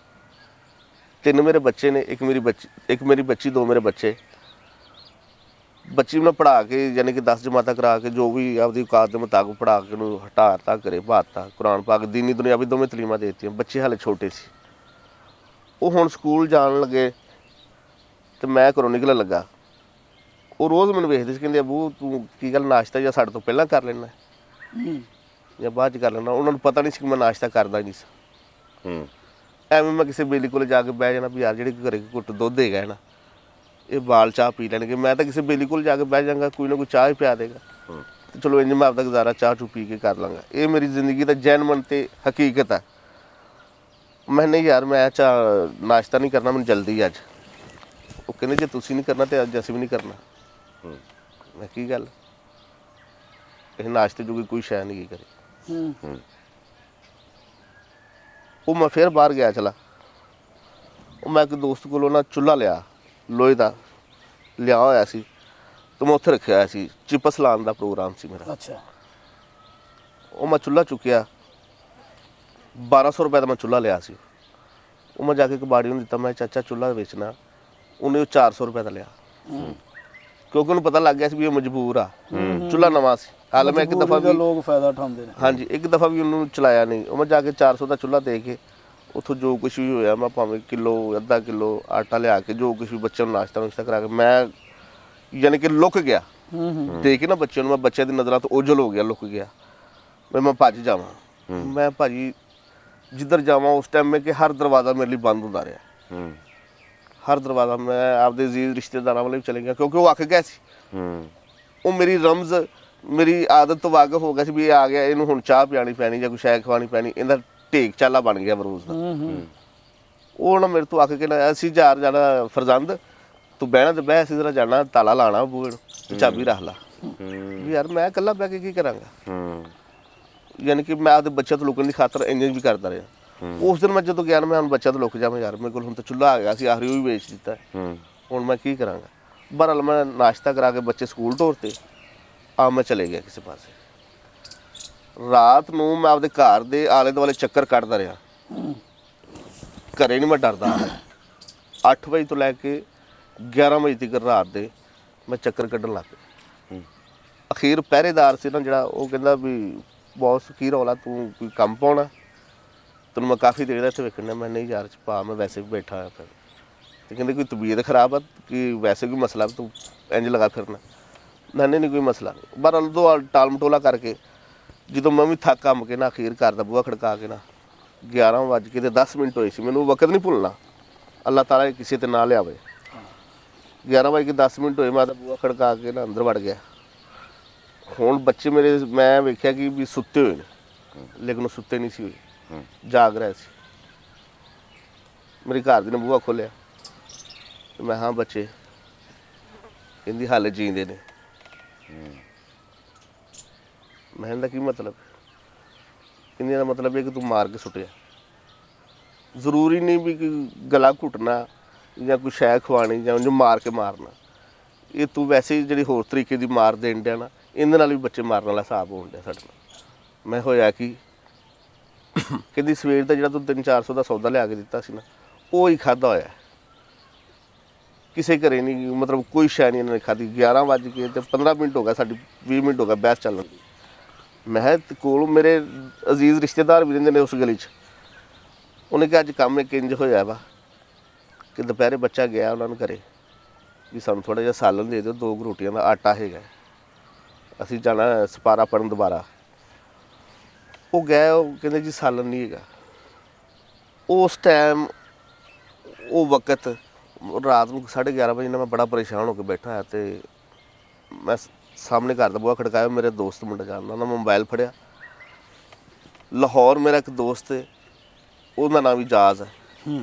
3 ਮੇਰੇ ਬੱਚੇ ਨੇ, ਇੱਕ ਮੇਰੀ ਬੱਚੀ, 2 ਮੇਰੇ ਬੱਚੇ। ਬੱਚੀ ਨੂੰ ਪੜ੍ਹਾ ਕੇ ਯਾਨੀ ਕਿ 10 ਜਮਾਤਾਂ ਕਰਾ ਕੇ ਜੋ ਵੀ ਆਪਦੀ ਔਕਾਤ ਦੇ ਮੁਤਾਬਕ ਪੜ੍ਹਾ ਕੇ ਉਹਨੂੰ ਹਟਾਤਾ, ਘਰੇ ਭਾਤਾ, ਕੁਰਾਨ ਪਾਕ, ਦੀਨੀ ਦੁਨਿਆਵੀ ਦੋਵੇਂ ਤਲੀਮਾਂ ਦੇ ਦਿੱਤੀਆਂ। ਬੱਚੇ ਹਾਲੇ ਛੋਟੇ ਸੀ, ਉਹ ਹੁਣ ਸਕੂਲ ਜਾਣ ਲੱਗੇ ਅਤੇ ਮੈਂ ਘਰੋਂ ਨਿਕਲਣ ਲੱਗਾ। ਉਹ ਰੋਜ਼ ਮੈਨੂੰ ਵੇਖਦੇ ਸੀ, ਕਹਿੰਦੇ ਅਬੂ ਤੂੰ ਕੀ ਗੱਲ ਨਾਸ਼ਤਾ ਜਾਂ ਸਾਡੇ ਤੋਂ ਪਹਿਲਾਂ ਕਰ ਲੈਣਾ ਜਾਂ ਬਾਅਦ 'ਚ ਕਰ ਲੈਣਾ। ਉਹਨਾਂ ਨੂੰ ਪਤਾ ਨਹੀਂ ਸੀ ਕਿ ਮੈਂ ਨਾਸ਼ਤਾ ਕਰਦਾ ਨਹੀਂ ਸੀ। ਐਵੇਂ ਮੈਂ ਕਿਸੇ ਬੇਲੀ ਕੋਲ ਜਾ ਕੇ ਬਹਿ ਜਾਣਾ ਵੀ ਯਾਰ ਜਿਹੜੇ ਘਰੇ ਘੁੱਟ ਦੁੱਧ ਹੈਗਾ ਨਾ, ਇਹ ਬਾਲ ਚਾਹ ਪੀ ਲੈਣਗੇ, ਮੈਂ ਤਾਂ ਕਿਸੇ ਬੇਲੀ ਕੋਲ ਜਾ ਕੇ ਬਹਿ ਜਾਂਗਾ, ਕੋਈ ਨਾ ਕੋਈ ਚਾਹ ਹੀ ਪਿਆ ਦੇਗਾ, ਅਤੇ ਚਲੋ ਇੰਝ ਮੈਂ ਆਪਦਾ ਗੁਜ਼ਾਰਾ ਚਾਹ ਚੂ ਪੀ ਕੇ ਕਰ ਲਾਂਗਾ। ਇਹ ਮੇਰੀ ਜ਼ਿੰਦਗੀ ਦਾ ਜੈਨਮਨ ਅਤੇ ਹਕੀਕਤ ਹੈ। ਮੈਂ ਨਹੀਂ ਯਾਰ ਮੈਂ ਚਾਹ ਨਾਸ਼ਤਾ ਨਹੀਂ ਕਰਨਾ, ਮੈਨੂੰ ਜਲਦੀ ਅੱਜ। ਉਹ ਕਹਿੰਦੇ ਜੇ ਤੁਸੀਂ ਨਹੀਂ ਕਰਨਾ ਤਾਂ ਅੱਜ ਅਸੀਂ ਵੀ ਨਹੀਂ ਕਰਨਾ। ਮੈਂ ਕੀ ਗੱਲ, ਇਹ ਨਾਸ਼ਤੇ ਜੋਗੀ ਕੋਈ ਸ਼ੈ ਨਹੀਂ ਕੀ ਕਰੇ। ਉਹ ਮੈਂ ਫਿਰ ਬਾਹਰ ਗਿਆ ਚਲਾ। ਉਹ ਮੈਂ ਇੱਕ ਦੋਸਤ ਕੋਲੋਂ ਨਾ ਚੁੱਲ੍ਹਾ ਲਿਆ, ਲੋਹੇ ਦਾ ਲਿਆ ਹੋਇਆ ਸੀ, ਅਤੇ ਮੈਂ ਉੱਥੇ ਰੱਖਿਆ ਹੋਇਆ ਸੀ, ਚਿਪਸ ਲਾਉਣ ਦਾ ਪ੍ਰੋਗਰਾਮ ਸੀ ਮੇਰਾ। ਅੱਛਾ। ਉਹ ਮੈਂ ਚੁੱਲ੍ਹਾ ਚੁੱਕਿਆ, 1200 ਰੁਪਏ ਦਾ ਮੈਂ ਚੁੱਲ੍ਹਾ ਲਿਆ ਸੀ। ਉਹ ਮੈਂ ਜਾ ਕੇ ਕਬਾੜੀ ਨੂੰ ਦਿੱਤਾ, ਮੈਂ ਚਾਚਾ ਚੁੱਲ੍ਹਾ ਵੇਚਣਾ। ਉਹਨੇ ਉਹ 400 ਰੁਪਏ ਦਾ ਲਿਆ। ਕਿਉਂਕਿ ਉਹਨੂੰ ਪਤਾ ਲੱਗ ਗਿਆ ਸੀ ਵੀ ਇਹ ਮਜਬੂਰ ਆ, ਚੁੱਲ੍ਹਾ ਨਵਾਂ ਸੀ। ਹਾਲ ਮੈਂ ਇੱਕ ਦਫਾ ਮਜਬੂਰੀ ਦਾ ਲੋਕ ਫਾਇਦਾ ਉਠਾਉਂਦੇ ਨੇ। ਹਾਂਜੀ, ਇੱਕ ਦਫਾ ਵੀ ਉਹਨੂੰ ਚਲਾਇਆ ਨਹੀਂ। ਉਹ ਮੈਂ ਜਾ ਕੇ 400 ਦਾ ਚੁੱਲ੍ਹਾ ਦੇ ਕੇ ਉੱਥੋਂ ਜੋ ਕੁਛ ਵੀ ਹੋਇਆ ਮੈਂ ਭਾਵੇਂ ਕਿਲੋ ਅੱਧਾ ਕਿਲੋ ਆਟਾ ਲਿਆ ਕੇ ਜੋ ਕੁਛ ਵੀ ਬੱਚਿਆਂ ਨੂੰ ਨਾਸ਼ਤਾ ਕਰਾ ਕੇ ਮੈਂ ਯਾਨੀ ਕਿ ਲੁੱਕ ਗਿਆ। ਦੇ ਕੇ ਨਾ ਬੱਚਿਆਂ ਨੂੰ, ਮੈਂ ਬੱਚਿਆਂ ਦੀ ਨਜ਼ਰਾਂ ਤੋਂ ਓਝਲ ਹੋ ਗਿਆ, ਲੁੱਕ ਗਿਆ। ਮੈਂ ਭੱਜ ਜਾਵਾਂ। ਮੈਂ ਭਾਜੀ ਜਿੱਧਰ ਜਾਵਾਂ ਉਸ ਟਾਈਮ ਮੈਂ ਕਿ ਹਰ ਦਰਵਾਜ਼ਾ ਮੇਰੇ ਲਈ ਬੰਦ ਹੁੰਦਾ ਰਿਹਾ। ਹਰ ਦਰਵਾਜ਼ਾ ਮੈਂ ਆਪਦੇ ਅਜ਼ੀਜ਼ ਰਿਸ਼ਤੇਦਾਰਾਂ ਵੱਲ ਵੀ ਚਲੇ ਗਿਆ ਕਿਉਂਕਿ ਉਹ ਅੱਕ ਗਿਆ ਸੀ। ਉਹ ਮੇਰੀ ਰਮਜ਼, ਮੇਰੀ ਆਦਤ ਤੋਂ ਵਾਕਫ ਹੋ ਗਿਆ ਸੀ ਵੀ ਇਹ ਆ ਗਿਆ, ਇਹਨੂੰ ਹੁਣ ਚਾਹ ਪਿਆਣੀ ਪੈਣੀ ਜਾਂ ਕੋਈ ਸ਼ੈ ਖਵਾਉਣੀ ਪੈਣੀ, ਇਹਦਾ ਢੇਕ ਚਾਲਾ ਬਣ ਗਿਆ ਬਰੋਜ਼ ਦਾ। ਉਹ ਨਾ ਮੇਰੇ ਤੋਂ ਅੱਕ ਕੇ ਨਾ, ਅਸੀਂ ਯਾਰ ਜਾਣਾ ਫਰਜ਼ੰਦ, ਤੂੰ ਬਹਿਣਾ ਤੇ ਬਹਿ, ਅਸੀਂ ਜ਼ਰਾ ਜਾਣਾ ਤਾਲਾ ਲਾਣਾ ਬੂਹੇ ਨੂੰ, ਚਾਬੀ ਰੱਖ ਲਾ। ਵੀ ਯਾਰ ਮੈਂ ਇਕੱਲਾ ਬਹਿ ਕੇ ਕੀ ਕਰਾਂਗਾ। ਯਾਨੀ ਕਿ ਮੈਂ ਆਪਦੇ ਬੱਚਿਆਂ ਤੋਂ ਲੁਕਣ ਦੀ ਖਾਤਰ ਇੰਜ ਵੀ ਕਰਦਾ ਰਿਹਾ। ਉਸ ਦਿਨ ਮੈਂ ਜਦੋਂ ਗਿਆ ਮੈਂ ਹੁਣ ਬੱਚਿਆਂ ਤੋਂ ਲੁਕ ਜਾਵਾਂ, ਯਾਰ ਮੇਰੇ ਕੋਲ ਹੁਣ ਤਾਂ ਚੁੱਲ੍ਹਾ ਆ ਗਿਆ ਸੀ, ਆਖਰੀ ਉਹ ਵੀ ਵੇਚ ਦਿੱਤਾ, ਹੁਣ ਮੈਂ ਕੀ ਕਰਾਂਗਾ। ਬਹਰਹਾਲ ਮੈਂ ਨਾਸ਼ਤਾ ਕਰਾ ਕੇ ਬੱਚੇ ਸਕੂਲ ਤੋਰਤੇ, ਆ ਮੈਂ ਚਲੇ ਗਿਆ ਕਿਸੇ ਪਾਸੇ। ਰਾਤ ਨੂੰ ਮੈਂ ਆਪਦੇ ਘਰ ਦੇ ਆਲੇ ਦੁਆਲੇ ਚੱਕਰ ਕੱਢਦਾ ਰਿਹਾ, ਘਰੇ ਨਹੀਂ ਮੈਂ ਡਰਦਾ। 8 ਵਜੇ ਤੋਂ ਲੈ ਕੇ 11 ਵਜੇ ਤੱਕ ਰਾਤ ਦੇ ਮੈਂ ਚੱਕਰ ਕੱਢਣ ਲੱਗ ਪਿਆ। ਅਖੀਰ ਪਹਿਰੇਦਾਰ ਸੀ ਨਾ ਜਿਹੜਾ, ਉਹ ਕਹਿੰਦਾ ਵੀ ਬੌਸ ਕੀ ਰੌਲਾ, ਤੂੰ ਕੋਈ ਕੰਮ ਪਾਉਣਾ, ਤੈਨੂੰ ਮੈਂ ਕਾਫੀ ਦੇਰ ਦਾ ਇੱਥੇ ਵੇਖਣਾ। ਮੈਂ ਨਹੀਂ ਯਾਰ ਭਾ ਮੈਂ ਵੈਸੇ ਵੀ ਬੈਠਾ ਹੋਇਆ ਫਿਰ। ਤੇ ਕਹਿੰਦੇ ਕੋਈ ਤਬੀਅਤ ਖਰਾਬ ਆ ਕਿ ਵੈਸੇ ਕੋਈ ਮਸਲਾ, ਤੂੰ ਇੰਜ ਲਗਾ ਫਿਰਨਾ। ਨਹੀਂ ਕੋਈ ਮਸਲਾ ਨਹੀਂ। ਬਹਰਹਾਲ ਉਦੋਂ ਟਾਲ ਮਟੋਲਾ ਕਰਕੇ ਜਦੋਂ ਮੈਂ ਵੀ ਥੱਕ ਕੰਮ ਕੇ ਨਾ ਅਖੀਰ ਘਰ ਦਾ ਬੂਹਾ ਖੜਕਾ ਕੇ ਨਾ 11:10 ਹੋਏ ਸੀ। ਮੈਨੂੰ ਵਕਤ ਨਹੀਂ ਭੁੱਲਣਾ, ਅੱਲਾਹ ਤਾਲਾ ਕਿਸੇ ਤੇ ਨਾ ਲਿਆਵੇ। 11:10 ਹੋਏ, ਮੈਂ ਤਾਂ ਬੂਹਾ ਖੜਕਾ ਕੇ ਨਾ ਅੰਦਰ ਵੜ ਗਿਆ। ਹੁਣ ਬੱਚੇ ਮੇਰੇ ਮੈਂ ਵੇਖਿਆ ਕਿ ਵੀ ਸੁੱਤੇ ਹੋਏ ਨੇ, ਲੇਕਿਨ ਉਹ ਸੁੱਤੇ ਨਹੀਂ ਸੀ ਹੋਏ, ਜਾਗ ਰਹੇ ਸੀ। ਮੇਰੀ ਘਰ ਦੀ ਨੇ ਬੂਹਾ ਖੋਲ੍ਹਿਆ ਤੇ ਮੈਂ ਹਾਂ ਬੱਚੇ, ਕਹਿੰਦੀ ਹਾਲੇ ਜੀਂਦੇ ਨੇ। ਮੈਂ ਇਹਦਾ ਕੀ ਮਤਲਬ? ਕਹਿੰਦੀ ਦਾ ਮਤਲਬ ਇਹ ਕਿ ਤੂੰ ਮਾਰ ਕੇ ਸੁੱਟਿਆ। ਜ਼ਰੂਰੀ ਨਹੀਂ ਵੀ ਕਿ ਗਲਾ ਘੁੱਟਣਾ ਜਾਂ ਕੋਈ ਸ਼ੈ ਖਵਾਉਣੀ ਜਾਂ ਉਹਨੂੰ ਮਾਰ ਕੇ ਮਾਰਨਾ। ਇਹ ਤੂੰ ਵੈਸੇ ਹੀ ਜਿਹੜੀ ਹੋਰ ਤਰੀਕੇ ਦੀ ਮਾਰ ਦੇਣ ਡਿਆ ਨਾ, ਇਹਦੇ ਨਾਲ ਵੀ ਬੱਚੇ ਮਾਰਨ ਵਾਲਾ ਹਿਸਾਬ ਹੋਣ ਡਿਆ ਸਾਡੇ ਨਾਲ। ਮੈਂ ਹੋਇਆ ਕਿ ਕਹਿੰਦੀ ਸਵੇਰ ਦਾ ਜਿਹੜਾ ਤੂੰ 300-400 ਦਾ ਸੌਦਾ ਲਿਆ ਕੇ ਦਿੱਤਾ ਸੀ ਨਾ, ਉਹ ਹੀ ਖਾਧਾ ਹੋਇਆ, ਕਿਸੇ ਘਰੇ ਨਹੀਂ, ਮਤਲਬ ਕੋਈ ਸ਼ੈ ਨਹੀਂ ਇਹਨਾਂ ਨੇ ਖਾਧੀ। 11:15 ਹੋ ਗਿਆ, ਸਾਡੀ 20 ਮਿੰਟ ਹੋ ਗਿਆ ਬਹਿਸ ਚੱਲਣ ਦੀ। ਮੈਂ ਕੋਲ ਮੇਰੇ ਅਜ਼ੀਜ਼ ਰਿਸ਼ਤੇਦਾਰ ਵੀ ਰਹਿੰਦੇ ਨੇ ਉਸ ਗਲੀ 'ਚ। ਉਹਨੇ ਕਿਹਾ ਅੱਜ ਕੰਮ ਇੱਕ ਇੰਜ ਹੋਇਆ ਵਾ ਕਿ ਦੁਪਹਿਰੇ ਬੱਚਾ ਗਿਆ ਉਹਨਾਂ ਨੂੰ ਘਰੇ ਵੀ ਸਾਨੂੰ ਥੋੜ੍ਹਾ ਜਿਹਾ ਸਾਲਨ ਦੇ ਦਿਓ, 2 ਰੋਟੀਆਂ ਦਾ ਆਟਾ ਹੈਗਾ, ਅਸੀਂ ਜਾਣਾ ਸਪਾਰਾ ਪੜਨ ਦੁਬਾਰਾ। ਉਹ ਗਏ, ਉਹ ਕਹਿੰਦੇ ਜੀ ਸਾਲਨ ਨਹੀਂ ਹੈਗਾ। ਉਸ ਟਾਈਮ ਉਹ ਵਕਤ ਰਾਤ ਨੂੰ 11:30 ਵਜੇ ਨਾਲ ਮੈਂ ਬੜਾ ਪਰੇਸ਼ਾਨ ਹੋ ਕੇ ਬੈਠਾ ਹੋਇਆ ਤੇ ਮੈਂ ਸਾਹਮਣੇ ਘਰ ਦਾ ਬੂਹਾ ਖੜਕਾਇਆ। ਮੇਰੇ ਦੋਸਤ ਮੁੰਡਾ ਜਾਣਦਾ, ਉਹਨਾਂ ਮੋਬਾਈਲ ਫੜਿਆ। ਲਾਹੌਰ ਮੇਰਾ ਇੱਕ ਦੋਸਤ ਹੈ, ਉਹਦਾ ਨਾਮ ਵੀ ਜਾਜ਼ ਹੈ।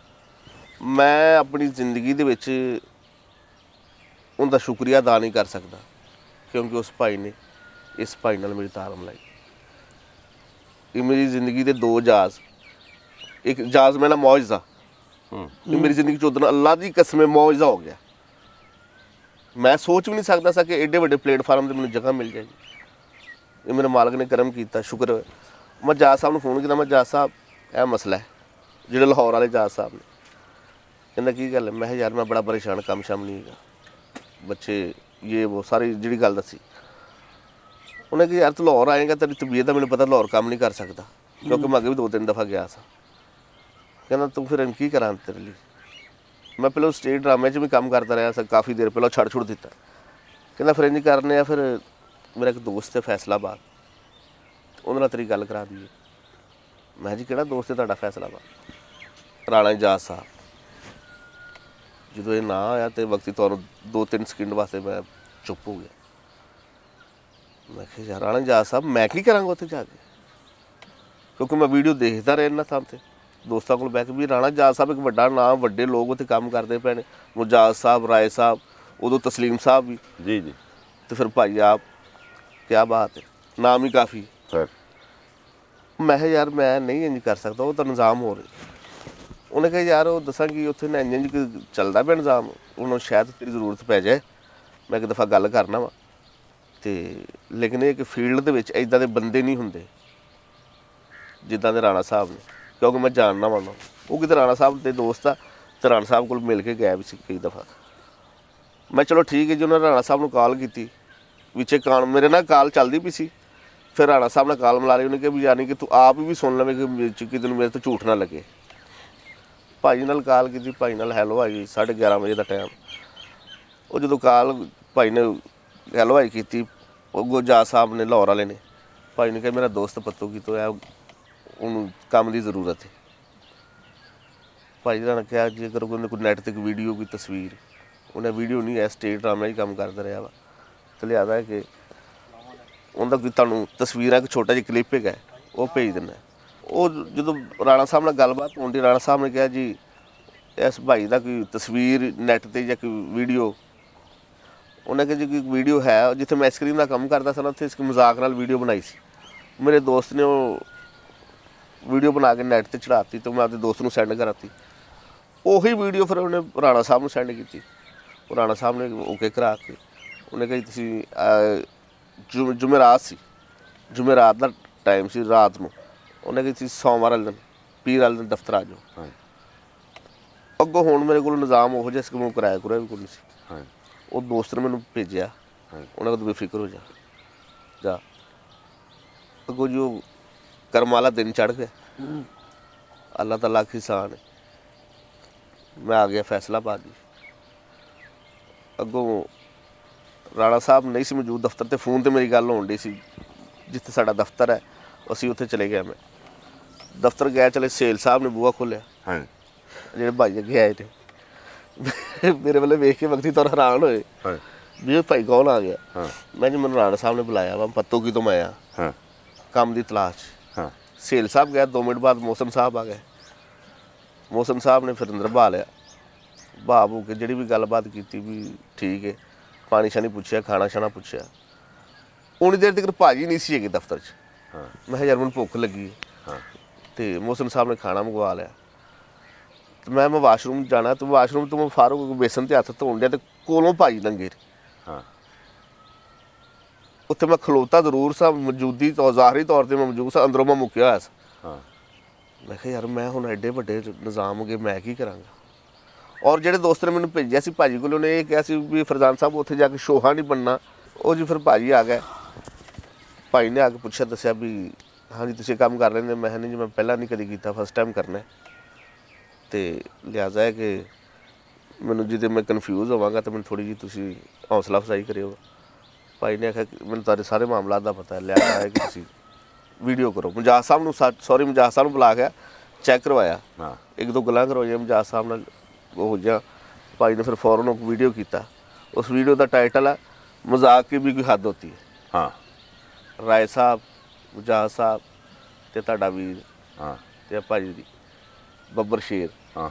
ਮੈਂ ਆਪਣੀ ਜ਼ਿੰਦਗੀ ਦੇ ਵਿੱਚ ਉਹਦਾ ਸ਼ੁਕਰੀਆ ਅਦਾ ਨਹੀਂ ਕਰ ਸਕਦਾ ਕਿਉਂਕਿ ਉਸ ਭਾਈ ਨੇ ਇਸ ਭਾਈ ਨਾਲ ਮੇਰੀ ਤਾਰ ਮਿਲਾਈ। ਇਹ ਮੇਰੀ ਜ਼ਿੰਦਗੀ ਦੇ 2 ਜਾਜ਼, ਇੱਕ ਜਾਜ਼ ਮੇਰਾ ਮੌਜਜ਼ਾ। ਇਹ ਮੇਰੀ ਜ਼ਿੰਦਗੀ 'ਚ ਉਦੋਂ ਅੱਲਾ ਦੀ ਕਸਮ ਮੌਜਜ਼ਾ ਹੋ ਗਿਆ। ਮੈਂ ਸੋਚ ਵੀ ਨਹੀਂ ਸਕਦਾ ਸੀ ਕਿ ਐਡੇ ਵੱਡੇ ਪਲੇਟਫਾਰਮ 'ਤੇ ਮੈਨੂੰ ਜਗ੍ਹਾ ਮਿਲ ਜਾਏਗੀ। ਇਹ ਮੇਰੇ ਮਾਲਕ ਨੇ ਕਰਮ ਕੀਤਾ, ਸ਼ੁਕਰ। ਮੈਂ ਜਾਜ਼ ਸਾਹਿਬ ਨੂੰ ਫੋਨ ਕੀਤਾ, ਮੈਂ ਜਾਜ਼ ਸਾਹਿਬ ਇਹ ਮਸਲਾ ਹੈ, ਜਿਹੜੇ ਲਾਹੌਰ ਵਾਲੇ ਜਾਜ਼ ਸਾਹਿਬ ਨੇ। ਕਹਿੰਦਾ ਕੀ ਗੱਲ ਹੈ? ਮੈਂ ਕਿਹਾ ਯਾਰ ਮੈਂ ਬੜਾ ਪਰੇਸ਼ਾਨ, ਕੰਮ ਸ਼ਾਮ ਨਹੀਂ ਹੈਗਾ, ਬੱਚੇ ਇਹ ਉਹ ਸਾਰੀ ਜਿਹੜੀ ਗੱਲ ਦੱਸੀ। ਉਹਨੇ ਕਿਹਾ ਯਾਰ ਤੂੰ ਲਾਹੌਰ ਆਏਗਾ, ਤੇਰੀ ਤਬੀਅਤ ਦਾ ਮੈਨੂੰ ਪਤਾ, ਲਾਹੌਰ ਕੰਮ ਨਹੀਂ ਕਰ ਸਕਦਾ ਕਿਉਂਕਿ ਮੈਂ ਅੱਗੇ ਵੀ 2-3 ਦਫਾ ਗਿਆ ਸਾਂ। ਕਹਿੰਦਾ ਤੂੰ ਫਿਰ ਕੀ ਕਰਾਂ ਤੇਰੇ ਲਈ? ਮੈਂ ਪਹਿਲਾਂ ਸਟੇਜ ਡਰਾਮੇ 'ਚ ਵੀ ਕੰਮ ਕਰਦਾ ਰਿਹਾ ਸਾਂ ਕਾਫੀ ਦੇਰ ਪਹਿਲਾਂ, ਛੱਡ ਦਿੱਤਾ। ਕਹਿੰਦਾ ਫਿਰ ਇੰਝ ਕਰਨੇ ਆ, ਫਿਰ ਮੇਰਾ ਇੱਕ ਦੋਸਤ ਹੈ ਫੈਸਲਾਬਾਦ, ਉਹਦੇ ਨਾਲ ਤੇਰੀ ਗੱਲ ਕਰਾ ਦਈਏ। ਮੈਂ ਜੀ ਕਿਹੜਾ ਦੋਸਤ ਹੈ ਤੁਹਾਡਾ ਫੈਸਲਾਬਾਦ? ਰਾਣਾ ਜਾਜ਼ ਸਾਹਿਬ। ਜਦੋਂ ਇਹ ਨਾ ਆਇਆ ਤੇ ਵਕਤੀ ਤੁਹਾਨੂੰ 2-3 ਸਕਿੰਟ ਵਾਸਤੇ ਮੈਂ ਚੁੱਪ ਹੋ ਗਿਆ। ਮੈਂ ਕਿਹਾ ਯਾਰ ਰਾਣਾ ਜਾਜ਼ ਸਾਹਿਬ ਮੈਂ ਕੀ ਕਰਾਂਗਾ ਉੱਥੇ ਜਾ ਕੇ, ਕਿਉਂਕਿ ਮੈਂ ਵੀਡੀਓ ਦੇਖਦਾ ਰਿਹਾ ਇਹਨਾਂ ਥਾਂ 'ਤੇ ਦੋਸਤਾਂ ਕੋਲ ਬਹਿ ਕੇ ਵੀ ਰਾਣਾ ਜਾਜ਼ ਸਾਹਿਬ ਇੱਕ ਵੱਡਾ ਨਾਮ, ਵੱਡੇ ਲੋਕ ਉੱਥੇ ਕੰਮ ਕਰਦੇ ਪਏ ਨੇ, ਮੁਜਾਜ਼ ਸਾਹਿਬ, ਰਾਏ ਸਾਹਿਬ, ਉਦੋਂ ਤਸਲੀਮ ਸਾਹਿਬ ਵੀ ਜੀ ਤੇ ਫਿਰ ਭਾਈ ਆਪ, ਕਿਆ ਬਾਤ ਹੈ, ਨਾਮ ਹੀ ਕਾਫੀ ਸਰ। ਮੈਂ ਕਿਹਾ ਯਾਰ ਮੈਂ ਨਹੀਂ ਇੰਜ ਕਰ ਸਕਦਾ, ਉਹ ਤਾਂ ਨਿਜ਼ਾਮ ਹੋ ਰਿਹਾ। ਉਹਨੇ ਕਿਹਾ ਯਾਰ ਉਹ ਦੱਸਾਂਗੀ ਉੱਥੇ ਨਾ ਇੰਜ ਚੱਲਦਾ ਪਿਆ ਨਿਜ਼ਾਮ, ਉਹਨੂੰ ਸ਼ਾਇਦ ਤੇਰੀ ਜ਼ਰੂਰਤ ਪੈ ਜਾਏ, ਮੈਂ ਇੱਕ ਦਫਾ ਗੱਲ ਕਰਨਾ ਵਾ ਤੇ ਲੇਕਿਨ ਇਹ ਕਿ ਫੀਲਡ ਦੇ ਵਿੱਚ ਇੱਦਾਂ ਦੇ ਬੰਦੇ ਨਹੀਂ ਹੁੰਦੇ ਜਿੱਦਾਂ ਦੇ ਰਾਣਾ ਸਾਹਿਬ ਨੇ, ਕਿਉਂਕਿ ਮੈਂ ਜਾਣਦਾ ਵਾ ਉਹ ਕਿਤੇ ਰਾਣਾ ਸਾਹਿਬ ਦੇ ਦੋਸਤ ਆ ਤੇ ਰਾਣਾ ਸਾਹਿਬ ਕੋਲ ਮਿਲ ਕੇ ਗਿਆ ਵੀ ਸੀ ਕਈ ਦਫਾ। ਮੈਂ ਚਲੋ ਠੀਕ ਹੈ ਜੀ। ਉਹਨਾਂ ਰਾਣਾ ਸਾਹਿਬ ਨੂੰ ਕਾਲ ਕੀਤੀ, ਵਿੱਚੇ ਕਾਲ ਮੇਰੇ ਨਾਲ ਕਾਲ ਚੱਲਦੀ ਪਈ ਸੀ। ਫਿਰ ਰਾਣਾ ਸਾਹਿਬ ਨਾਲ ਕਾਲ ਮਿਲਾ ਰਹੀ, ਉਹਨੇ ਕਿਹਾ ਵੀ ਯਾਨੀ ਕਿ ਤੂੰ ਆਪ ਵੀ ਸੁਣ ਲਵੇਂ ਕਿ ਕਿਤੇ ਨੂੰ ਮੇਰੇ ਤੋਂ ਝੂਠ ਨਾ ਲੱਗੇ। ਭਾਈ ਨਾਲ ਕਾਲ ਕੀਤੀ, ਭਾਈ ਨਾਲ ਹੈਲੋ ਆਈ 11:30 ਵਜੇ ਦਾ ਟਾਈਮ। ਉਹ ਜਦੋਂ ਕਾਲ ਭਾਈ ਨੇ ਹੈਲੋ ਆਈ ਕੀਤੀ, ਉਹ ਗੁਰਜਾਤ ਸਾਹਿਬ ਨੇ ਲਾਹੌਰ ਵਾਲੇ ਨੇ, ਭਾਈ ਨੇ ਕਿਹਾ ਮੇਰਾ ਦੋਸਤ ਪੱਤੂ ਕੀ ਤੋਂ ਹੈ, ਉਹਨੂੰ ਕੰਮ ਦੀ ਜ਼ਰੂਰਤ ਹੈ। ਭਾਈ ਨੇ ਕਿਹਾ ਜੇਕਰ ਉਹਨੇ ਕੋਈ ਨੈੱਟ 'ਤੇ ਕੋਈ ਵੀਡੀਓ ਕੋਈ ਤਸਵੀਰ, ਉਹਨੇ ਵੀਡੀਓ ਨਹੀਂ ਹੈ ਸਟੇਜ ਡਰਾਮਾ ਹੀ ਕੰਮ ਕਰਦਾ ਰਿਹਾ ਵਾ, ਤੇ ਲਿਆਦਾ ਹੈ ਕਿ ਉਹਦਾ ਕੋਈ ਤੁਹਾਨੂੰ ਤਸਵੀਰਾਂ ਇੱਕ ਛੋਟਾ ਜਿਹਾ ਕਲਿੱਪ ਹੈਗਾ ਉਹ ਭੇਜ ਦਿੰਦਾ। ਉਹ ਜਦੋਂ ਰਾਣਾ ਸਾਹਿਬ ਨਾਲ ਗੱਲਬਾਤ ਹੋਣ ਦੀ, ਰਾਣਾ ਸਾਹਿਬ ਨੇ ਕਿਹਾ ਜੀ ਇਸ ਭਾਈ ਦਾ ਕੋਈ ਤਸਵੀਰ ਨੈੱਟ 'ਤੇ ਜਾਂ ਕੋਈ ਵੀਡੀਓ, ਉਹਨੇ ਕਿਹਾ ਜੀ ਕੋਈ ਵੀਡੀਓ ਹੈ, ਜਿੱਥੇ ਮੈਂ ਆਈਸਕ੍ਰੀਮ ਦਾ ਕੰਮ ਕਰਦਾ ਸੀ ਨਾ ਉੱਥੇ ਇਸ ਮਜ਼ਾਕ ਨਾਲ ਵੀਡੀਓ ਬਣਾਈ ਸੀ। ਮੇਰੇ ਦੋਸਤ ਨੇ ਉਹ ਵੀਡੀਓ ਬਣਾ ਕੇ ਨੈੱਟ 'ਤੇ ਚੜਾਤੀ ਤੇ ਮੈਂ ਆਪਣੇ ਦੋਸਤ ਨੂੰ ਸੈਂਡ ਕਰਾਤੀ। ਉਹੀ ਵੀਡੀਓ ਫਿਰ ਉਹਨੇ ਰਾਣਾ ਸਾਹਿਬ ਨੂੰ ਸੈਂਡ ਕੀਤੀ। ਉਹ ਰਾਣਾ ਸਾਹਿਬ ਨੇ ਓਕੇ ਕਰਾ ਕੇ ਉਹਨੇ ਕਿਹਾ ਤੁਸੀਂ ਜੁਮੇਰਾਤ ਸੀ, ਜੁਮੇਰਾਤ ਦਾ ਟਾਈਮ ਸੀ ਰਾਤ ਨੂੰ, ਉਹਨੇ ਕਿਹਾ ਤੁਸੀਂ ਸੋਮਵਾਰ ਵਾਲੇ ਦਿਨ ਪੀਰ ਵਾਲੇ ਦਿਨ ਦਫ਼ਤਰ ਆ ਜਾਓ। ਅੱਗੋਂ ਹੁਣ ਮੇਰੇ ਕੋਲ ਨਿਜ਼ਾਮ ਉਹੋ ਜਿਹਾ ਸੀ ਕਿ ਮੈਂ ਕਿਰਾਇਆ ਵੀ ਕੋਈ ਨਹੀਂ ਸੀ। ਉਹ ਦੋਸਤ ਨੇ ਮੈਨੂੰ ਭੇਜਿਆ, ਉਹਨਾਂ ਕੋਲ ਬੇਫਿਕਰ ਹੋ ਜਾ। ਅੱਗੋਂ ਜੀ ਉਹ ਕਰਮ ਵਾਲਾ ਦਿਨ ਚੜ੍ਹ ਗਿਆ, ਅੱਲਾਹ ਦਾ ਲੱਖ ਹਿਸਾਨ ਹੈ। ਮੈਂ ਆ ਗਿਆ ਫੈਸਲਾਬਾਦ ਜੀ। ਅੱਗੋਂ ਰਾਣਾ ਸਾਹਿਬ ਨਹੀਂ ਸੀ ਮੌਜੂਦ ਦਫ਼ਤਰ 'ਤੇ, ਫੋਨ 'ਤੇ ਮੇਰੀ ਗੱਲ ਹੋਣ ਡਈ ਸੀ ਜਿੱਥੇ ਸਾਡਾ ਦਫ਼ਤਰ ਹੈ, ਅਸੀਂ ਉੱਥੇ ਚਲੇ ਗਏ। ਮੈਂ ਦਫ਼ਤਰ ਗਿਆ, ਚਲੇ ਸੇਲ ਸਾਹਿਬ ਨੇ ਬੂਹਾ ਖੋਲ੍ਹਿਆ, ਜਿਹੜੇ ਭਾਈ ਅੱਗੇ ਆਏ ਨੇ ਮੇਰੇ ਵੱਲ ਵੇਖ ਕੇ ਵਕਤੀ ਤੌਰ ਹੈਰਾਨ ਹੋਏ ਵੀ ਇਹ ਭਾਈ ਕੌਣ ਆ ਗਿਆ। ਮੈਂ ਜੀ ਮੈਨੂੰ ਰਾਣਾ ਸਾਹਿਬ ਨੇ ਬੁਲਾਇਆ ਵਾ, ਪੱਤੋ ਕੀ ਤੋਂ ਮੈਂ ਆ ਕੰਮ ਦੀ ਤਲਾਸ਼। ਸੇਲ ਸਾਹਿਬ ਗਿਆ, 2 ਮਿੰਟ ਬਾਅਦ ਮੌਸਮ ਸਾਹਿਬ ਆ ਗਏ। ਮੌਸਮ ਸਾਹਿਬ ਨੇ ਫਿਰ ਅੰਦਰ ਬਹਾ ਲਿਆ, ਬਹਾ ਬੂ ਕੇ ਜਿਹੜੀ ਵੀ ਗੱਲਬਾਤ ਕੀਤੀ ਵੀ ਠੀਕ ਹੈ, ਪਾਣੀ ਸ਼ਾਣੀ ਪੁੱਛਿਆ, ਖਾਣਾ ਸ਼ਾਣਾ ਪੁੱਛਿਆ। ਉਨੀ ਦੇਰ ਤੱਕ ਭਾਜੀ ਨਹੀਂ ਸੀ ਹੈਗੇ ਦਫ਼ਤਰ 'ਚ। ਮੈਂ ਕਿਹਾ ਯਾਰ ਮੈਨੂੰ ਭੁੱਖ ਲੱਗੀ ਹੈ, ਅਤੇ ਮੌਸਮ ਸਾਹਿਬ ਨੇ ਖਾਣਾ ਮੰਗਵਾ ਲਿਆ। ਤੇ ਮੈਂ ਵਾਸ਼ਰੂਮ ਜਾਣਾ, ਤੇ ਵਾਸ਼ਰੂਮ ਤੋਂ ਮੈਂ ਫਾਰੂਕ ਬੇਸਨ 'ਤੇ ਹੱਥ ਧੋਣ ਡਿਆ, ਅਤੇ ਕੋਲੋਂ ਭਾਜੀ ਲੰਘੇ। ਉੱਥੇ ਮੈਂ ਖਲੋਤਾ ਜ਼ਰੂਰ ਸਾਂ, ਮੌਜੂਦੀ ਤੌਰ ਜ਼ਾਹਰੀ ਤੌਰ 'ਤੇ ਮੈਂ ਮੌਜੂਦ ਸਾਂ, ਅੰਦਰੋਂ ਮੈਂ ਮੁੱਕਿਆ ਹੋਇਆ ਸੀ। ਮੈਂ ਕਿਹਾ ਯਾਰ ਮੈਂ ਹੁਣ ਐਡੇ ਵੱਡੇ ਨਿਜ਼ਾਮ ਹੋ ਗਏ, ਮੈਂ ਕੀ ਕਰਾਂਗਾ। ਔਰ ਜਿਹੜੇ ਦੋਸਤ ਨੇ ਮੈਨੂੰ ਭੇਜਿਆ ਸੀ ਭਾਜੀ ਕੋਲ, ਉਹਨੇ ਇਹ ਕਿਹਾ ਸੀ ਵੀ ਫਰਜ਼ਾਨ ਸਾਹਿਬ ਉੱਥੇ ਜਾ ਕੇ ਸ਼ੋਹਾ ਨਹੀਂ ਬਣਨਾ। ਉਹ ਜੀ ਫਿਰ ਭਾਜੀ ਆ ਗਏ, ਭਾਈ ਨੇ ਆ ਕੇ ਪੁੱਛਿਆ, ਦੱਸਿਆ ਵੀ ਹਾਂਜੀ ਤੁਸੀਂ ਕੰਮ ਕਰ ਲੈਂਦੇ। ਮੈਂ ਨਹੀਂ ਜੀ ਮੈਂ ਪਹਿਲਾਂ ਨਹੀਂ ਕਦੀ ਕੀਤਾ, ਫਸਟ ਟਾਈਮ ਕਰਨਾ, ਅਤੇ ਲਿਹਾਜ਼ਾ ਹੈ ਕਿ ਮੈਨੂੰ ਜਿਹਦੇ ਮੈਂ ਕਨਫਿਊਜ਼ ਹੋਵਾਂਗਾ ਤਾਂ ਮੈਨੂੰ ਥੋੜ੍ਹੀ ਜਿਹੀ ਤੁਸੀਂ ਹੌਸਲਾ ਅਫਜ਼ਾਈ ਕਰਿਓ। ਭਾਈ ਨੇ ਆਖਿਆ ਕਿ ਮੈਨੂੰ ਤੁਹਾਡੇ ਸਾਰੇ ਮਾਮਲਾਤ ਦਾ ਪਤਾ ਹੈ, ਲਿਹਾਜ਼ਾ ਹੈ ਕਿ ਤੁਸੀਂ ਵੀਡੀਓ ਕਰੋ। ਮਜਾਜ ਸਾਹਿਬ ਨੂੰ ਮਜਾਜ ਸਾਹਿਬ ਨੂੰ ਬੁਲਾ ਕੇ ਚੈੱਕ ਕਰਵਾਇਆ, 1-2 ਗੱਲਾਂ ਕਰਵਾਈਆਂ ਮਜਾਜ ਸਾਹਿਬ ਨਾਲ ਹੋ ਜਾ। ਭਾਈ ਨੇ ਫਿਰ ਫੌਰਨ ਉਹ ਵੀਡੀਓ ਕੀਤਾ। ਉਸ ਵੀਡੀਓ ਦਾ ਟਾਈਟਲ ਹੈ ਮਜ਼ਾਕ ਕੀ ਵੀ ਕੋਈ ਹੱਦ ਹੋਤੀ ਹੈ। ਰਾਏ ਸਾਹਿਬ, ਮਜਾਜ ਸਾਹਿਬ ਅਤੇ ਤੁਹਾਡਾ ਵੀਰ ਅਤੇ ਭਾਜੀ ਦੀ ਬੱਬਰ ਸ਼ੇਰ,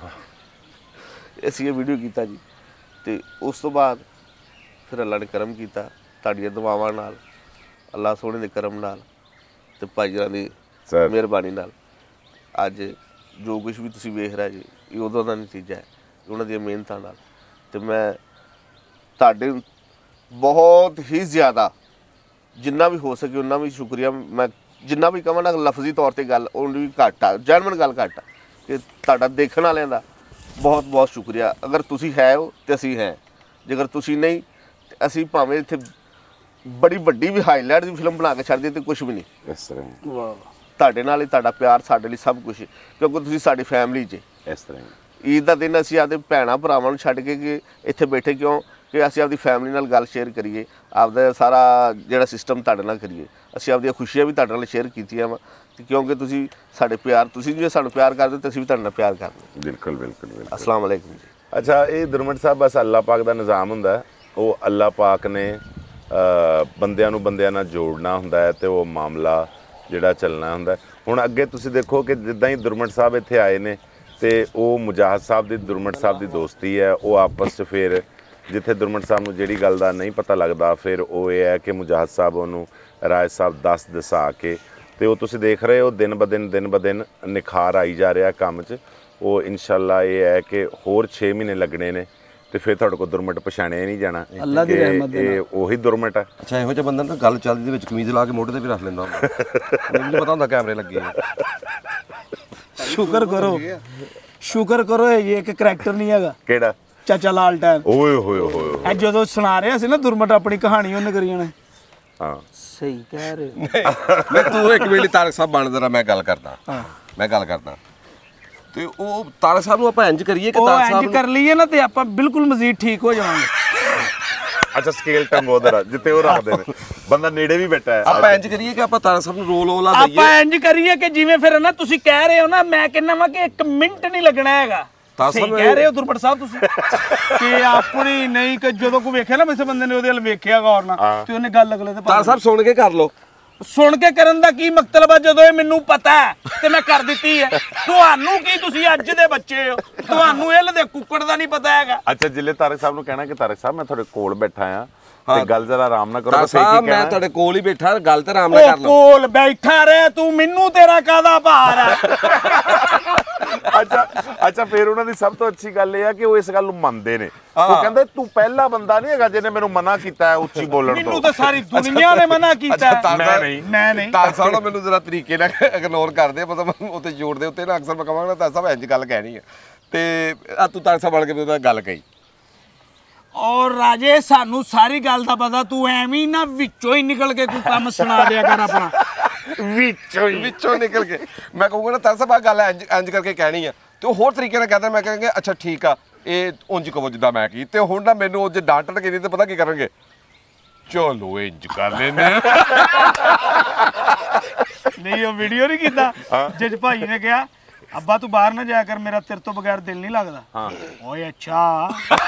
ਅਸੀਂ ਇਹ ਵੀਡੀਓ ਕੀਤਾ ਜੀ। ਅਤੇ ਉਸ ਤੋਂ ਬਾਅਦ ਫਿਰ ਅੱਲਾ ਨੇ ਕਰਮ ਕੀਤਾ, ਤੁਹਾਡੀਆਂ ਦੁਆਵਾਂ ਨਾਲ, ਅੱਲਾ ਸੋਹਣੇ ਦੇ ਕਰਮ ਨਾਲ ਅਤੇ ਭਾਈ ਜਰਾਂ ਦੀ ਮਿਹਰਬਾਨੀ ਨਾਲ ਅੱਜ ਜੋ ਕੁਛ ਵੀ ਤੁਸੀਂ ਵੇਖ ਰਹੇ ਜੀ, ਇਹ ਉਦੋਂ ਦਾ ਨਤੀਜਾ ਹੈ ਉਹਨਾਂ ਦੀਆਂ ਮਿਹਨਤਾਂ ਨਾਲ। ਅਤੇ ਮੈਂ ਤੁਹਾਡੇ ਬਹੁਤ ਹੀ ਜ਼ਿਆਦਾ ਜਿੰਨਾ ਵੀ ਹੋ ਸਕੇ ਉਨਾ ਵੀ ਸ਼ੁਕਰੀਆ। ਮੈਂ ਜਿੰਨਾ ਵੀ ਕਹਾਂ ਨਾ ਲਫ਼ਜ਼ੀ ਤੌਰ 'ਤੇ ਗੱਲ ਉਹ ਵੀ ਘੱਟ ਆ, ਜੈਨੂਇਨ ਗੱਲ ਘੱਟ ਆ, ਕਿ ਤੁਹਾਡਾ ਦੇਖਣ ਵਾਲਿਆਂ ਦਾ ਬਹੁਤ ਬਹੁਤ ਸ਼ੁਕਰੀਆ। ਅਗਰ ਤੁਸੀਂ ਹੈ ਹੋ ਤਾਂ ਅਸੀਂ ਹੈ, ਜੇਕਰ ਤੁਸੀਂ ਨਹੀਂ ਤਾਂ ਅਸੀਂ ਭਾਵੇਂ ਇੱਥੇ ਬੜੀ ਵੱਡੀ ਵੀ ਹਾਈਲਾਈਟ ਦੀ ਫਿਲਮ ਬਣਾ ਕੇ ਛੱਡ ਦਈਏ ਤਾਂ ਕੁਛ ਵੀ ਨਹੀਂ। ਇਸ ਤਰ੍ਹਾਂ ਤੁਹਾਡੇ ਨਾਲ ਹੀ ਤੁਹਾਡਾ ਪਿਆਰ ਸਾਡੇ ਲਈ ਸਭ ਕੁਛ ਹੈ, ਕਿਉਂਕਿ ਤੁਸੀਂ ਸਾਡੀ ਫੈਮਿਲੀ 'ਚ। ਇਸ ਤਰ੍ਹਾਂ ਈਦ ਦਾ ਦਿਨ ਅਸੀਂ ਆਪਦੇ ਭੈਣਾਂ ਭਰਾਵਾਂ ਨੂੰ ਛੱਡ ਕੇ ਕਿ ਇੱਥੇ ਬੈਠੇ ਕਿਉਂ, ਕਿ ਅਸੀਂ ਆਪਦੀ ਫੈਮਿਲੀ ਨਾਲ ਗੱਲ ਸ਼ੇਅਰ ਕਰੀਏ, ਆਪਦਾ ਸਾਰਾ ਜਿਹੜਾ ਸਿਸਟਮ ਤੁਹਾਡੇ ਨਾਲ ਕਰੀਏ। ਅਸੀਂ ਆਪਦੀਆਂ ਖੁਸ਼ੀਆਂ ਵੀ ਤੁਹਾਡੇ ਨਾਲ ਸ਼ੇਅਰ ਕੀਤੀਆਂ ਵਾ, ਕਿਉਂਕਿ ਤੁਸੀਂ ਸਾਡੇ ਪਿਆਰ, ਤੁਸੀਂ ਜੇ ਸਾਨੂੰ ਪਿਆਰ ਕਰਦੇ ਤਾਂ ਅਸੀਂ ਵੀ ਤੁਹਾਡੇ ਨਾਲ ਪਿਆਰ ਕਰਦੇ। ਬਿਲਕੁਲ ਬਿਲਕੁਲ ਬਿਲਕੁਲ। ਅਸਲਾਮ ਵਾਲੇਕੁਮ ਜੀ। ਅੱਛਾ, ਇਹ ਦੁਰਮਟ ਸਾਹਿਬ ਬਸ ਅੱਲਾਹ ਪਾਕ ਦਾ ਨਿਜ਼ਾਮ ਹੁੰਦਾ, ਉਹ ਅੱਲਾਹ ਪਾਕ ਨੇ ਬੰਦਿਆਂ ਨੂੰ ਬੰਦਿਆਂ ਨਾਲ ਜੋੜਨਾ ਹੁੰਦਾ ਹੈ ਅਤੇ ਉਹ ਮਾਮਲਾ ਜਿਹੜਾ ਚੱਲਣਾ ਹੁੰਦਾ। ਹੁਣ ਅੱਗੇ ਤੁਸੀਂ ਦੇਖੋ ਕਿ ਜਿੱਦਾਂ ਹੀ ਦੁਰਮਟ ਸਾਹਿਬ ਇੱਥੇ ਆਏ ਨੇ ਅਤੇ ਉਹ ਮੁਜਾਹਦ ਸਾਹਿਬ ਦੀ ਦੁਰਮਟ ਸਾਹਿਬ ਦੀ ਦੋਸਤੀ ਹੈ, ਉਹ ਆਪਸ 'ਚ ਫਿਰ ਜਿੱਥੇ ਦੁਰਮਟ ਸਾਹਿਬ ਨੂੰ ਜਿਹੜੀ ਗੱਲ ਦਾ ਨਹੀਂ ਪਤਾ ਲੱਗਦਾ, ਫਿਰ ਉਹ ਇਹ ਹੈ ਕਿ ਮੁਜਾਹਦ ਸਾਹਿਬ ਉਹਨੂੰ ਰਾਏ ਸਾਹਿਬ ਦਸਾ ਕੇ, ਅਤੇ ਉਹ ਤੁਸੀਂ ਦੇਖ ਰਹੇ ਹੋ ਦਿਨ ਬ ਦਿਨ ਨਿਖਾਰ ਆਈ ਜਾ ਰਿਹਾ ਕੰਮ 'ਚ। ਉਹ ਇਨਸ਼ਾਅੱਲਾ ਇਹ ਹੈ ਕਿ ਹੋਰ 6 ਮਹੀਨੇ ਲੱਗਣੇ ਨੇ ਅਤੇ ਫਿਰ ਤੁਹਾਡੇ ਕੋਲ ਦੁਰਮਟ ਪਛਾਣਿਆ ਨਹੀਂ ਜਾਣਾ, ਅੱਲਾ ਦੀ ਰਹਿਮਤ ਦੇ ਨਾਲ। ਇਹ ਉਹੀ ਦੁਰਮਟ ਹੈ। ਅੱਛਾ, ਇਹੋ ਜਿਹਾ ਬੰਦਾ ਨਾ ਗੱਲ ਚੱਲਦੀ ਦੇ ਵਿੱਚ ਕਮੀਜ਼ ਲਾ ਕੇ ਮੋਢੇ 'ਤੇ ਵੀ ਰੱਖ ਲੈਂਦਾ ਹੁੰਦਾ, ਮੈਨੂੰ ਪਤਾ ਹੁੰਦਾ ਕੈਮਰੇ ਲੱਗੇ ਆ। ਸ਼ੁਕਰ ਕਰੋ ਇਹ ਇੱਕ ਕਰੈਕਟਰ ਨਹੀਂ ਹੈਗਾ। ਕਿਹੜਾ? ਚਾਚਾ ਲਾਲਟਨ ਓਏ ਹੋਏ ਹੋਏ ਇਹ ਜਦੋਂ ਸੁਣਾ ਰਿਹਾ ਸੀ ਨਾ ਦੁਰਮਟ ਆਪਣੀ ਕਹਾਣੀ ਉਹਨੇ ਕਰੀ ਉਹਨੇ ਹਾਂ ਸਹੀ ਕਹਿ ਰਹੇ ਮੈਂ ਤੂੰ ਇੱਕ ਵੇਲੇ ਤਾਰਕ ਸਾਹਿਬ ਬਣ ਜਰਾ ਮੈਂ ਗੱਲ ਕਰਦਾ ਤੇ ਉਹ ਤਾਰਕ ਸਾਹਿਬ ਨੂੰ ਆਪਾਂ ਇੰਜ ਕਰੀਏ ਕਿ ਉਹ ਤਾਰਕ ਸਾਹਿਬ ਇੰਜ ਕਰ ਲਈਏ ਨਾ ਤੇ ਆਪਾਂ ਬਿਲਕੁਲ ਮਜ਼ੀਦ ਠੀਕ ਹੋ ਜਾਵਾਂਗੇ ਅੱਛਾ ਸਕੇਲ ਟੰਗ ਉਧਰ ਜਿੱਤੇ ਉਹ ਰੱਖਦੇ ਨੇ ਬੰਦਾ ਨੇੜੇ ਵੀ ਬੈਠਾ ਹੈ ਆਪਾਂ ਇੰਜ ਕਰੀਏ ਕਿ ਆਪਾਂ ਤਾਰਕ ਸਾਹਿਬ ਨੂੰ ਰੋਲ ਓਲਾ ਆਪਾਂ ਦਈਏ ਇੰਜ ਕਰੀਏ ਕਿ ਜਿਵੇਂ ਫਿਰ ਨਾ ਤੁਸੀਂ ਕਹਿ ਰਹੇ ਹੋ ਨਾ ਮੈਂ ਕਹਿੰਦਾ ਵਾਂ ਕਿ 1 ਮਿੰਟ ਨਹੀਂ ਲੱਗਣਾ ਹੈਗਾ ਸਹੀ ਕਹਿ ਰਹੇ ਹੋ ਦੁਰਪਟ ਸਾਹਿਬ ਤੁਸੀਂ ਕਿ ਆਪਣੀ ਨਹੀਂ ਕਿ ਜਦੋਂ ਕੋਈ ਵੇਖਿਆ ਨਾ ਕਿਸੇ ਬੰਦੇ ਨੇ ਉਹਦੇ ਵੱਲ ਵੇਖਿਆ ਗੌਰ ਨਾਲ ਤੇ ਉਹਨੇ ਗੱਲ ਅਗਲੇ ਤੇ ਤਾਰਕ ਸਾਹਿਬ ਸੁਣ ਕੇ ਕਰ ਲਓ ਸੁਣ ਕੇ ਕਰਨ ਦਾ ਕੀ ਮਤਲਬ ਹੈ ਜਦੋਂ ਇਹ ਮੈਨੂੰ ਪਤਾ ਹੈ ਤੇ ਮੈਂ ਕਰ ਦਿੱਤੀ ਹੈ ਤੁਹਾਨੂੰ ਕੀ ਤੁਸੀਂ ਅੱਜ ਦੇ ਬੱਚੇ ਹੋ ਤੁਹਾਨੂੰ ਇਹ ਦੇ ਕੁੱਕੜ ਦਾ ਨਹੀਂ ਪਤਾ ਹੈਗਾ ਅੱਛਾ ਜਿੱਲੇ ਤਾਰਕ ਸਾਹਿਬ ਨੂੰ ਕਹਿਣਾ ਕਿ ਤਾਰਕ ਸਾਹਿਬ ਮੈਂ ਤੁਹਾਡੇ ਕੋਲ ਬੈਠਾ ਆ ਤੇ ਗੱਲ ਜ਼ਰਾ ਆਰਾਮ ਨਾਲ ਕਰੋ ਤਾਰਕ ਬਸ ਇੱਕ ਹੀ ਸਾਹਿਬ ਮੈਂ ਕਹਿਣਾ ਤੁਹਾਡੇ ਕੋਲ ਹੀ ਬੈਠਾ ਗੱਲ ਤੇ ਆਰਾਮ ਨਾਲ ਕਰ ਉਹ ਲਓ ਕੋਲ ਬੈਠਾ ਰਹਿ ਤੂੰ ਮੈਨੂੰ ਤੇਰਾ ਕਾਹਦਾ ਭਾਰ ਹੈ ਅੱਛਾ ਫਿਰ ਉਹਨਾਂ ਦੀ ਸਭ ਤੋਂ ਅੱਛੀ ਗੱਲ ਇਹ ਆ ਕਿ ਉਹ ਇਸ ਗੱਲ ਨੂੰ ਮੰਨਦੇ ਨੇ ਉਹ ਕਹਿੰਦੇ ਤੂੰ ਪਹਿਲਾ ਬੰਦਾ ਨਹੀਂ ਹੈਗਾ ਜਿਹਨੇ ਮੈਨੂੰ ਮਨਾ ਕੀਤਾ ਹੈ ਉੱਚੀ ਬੋਲਣ ਤੋਂ ਮੈਨੂੰ ਤਾਂ ਸਾਰੀ ਦੁਨੀਆ ਨੇ ਮਨਾ ਕੀਤਾ ਹੈ। ਮੈਂ ਨਹੀਂ ਤਾਰਕ ਸਾਹਿਬ ਨਾਲ ਮੈਨੂੰ ਜ਼ਰਾ ਤਰੀਕੇ ਨਾਲ ਇਗਨੋਰ ਕਰਦੇ ਮਤਲਬ ਉੱਤੇ ਜੋੜ ਦੇ ਉੱਤੇ ਨਾ ਅਕਸਰ ਮੈਂ ਕਹਾਂਗਾ ਤਾਰਕ ਸਾਹਿਬ ਇੰਜ ਗੱਲ ਕਹਿਣੀ ਹੈ ਤੇ ਆ ਤੂੰ ਤਾਰਕ ਸਾਹਿਬ ਬਣ ਕੇ ਮੈਨੂੰ ਗੱਲ ਕਹੀ ਔਰ ਰਾਜੇ ਸਾਨੂੰ ਸਾਰੀ ਗੱਲ ਦਾ ਪਤਾ ਤੂੰ ਐਵੇਂ ਨਾ ਵਿੱਚੋਂ ਹੀ ਨਿਕਲ ਕੇ ਕੋਈ ਕੰਮ ਸੁਣਾ ਦਿਆ ਕਰ ਆਪਣਾ ਵਿੱਚੋਂ ਨਿਕਲ ਕੇ ਮੈਂ ਕਹੂੰਗਾ ਨਾ ਤਾਰਕ ਸਾਹਿਬ ਆ ਗੱਲ ਇੰਜ ਕਰਕੇ ਕਹਿਣੀ ਆ ਤੇ ਉਹ ਹੋਰ ਤਰੀਕੇ ਨਾਲ ਕਹਿੰਦਾ ਮੈਂ ਕਹਾਂਗੇ ਅੱਛਾ ਠੀਕ ਆ ਇਹ ਉਂਝ ਕਹੋ ਜਿੱਦਾਂ ਮੈਂ ਕੀ ਤੇ ਹੁਣ ਨਾ ਮੈਨੂੰ ਉਹ ਜੇ ਡਾਂਟਣਗੇ ਨਹੀਂ ਤੇ ਪਤਾ ਕੀ ਕਰਨਗੇ ਚਲੋ ਇੰਜ ਕਰ ਲੈਨੇ ਨਹੀਂ ਉਹ ਵੀਡੀਓ ਨਹੀਂ ਕੀਤਾ ਜੱਜ ਭਾਈ ਨੇ ਕਿਹਾ ਅੱਬਾ ਤੂੰ ਬਾਹਰ ਨਾ ਜਾਇਆ ਕਰ ਮੇਰਾ ਤੇਰੇ ਤੋਂ ਬਗੈਰ ਦਿਲ ਨਹੀਂ ਲੱਗਦਾ ਓਏ ਅੱਛਾ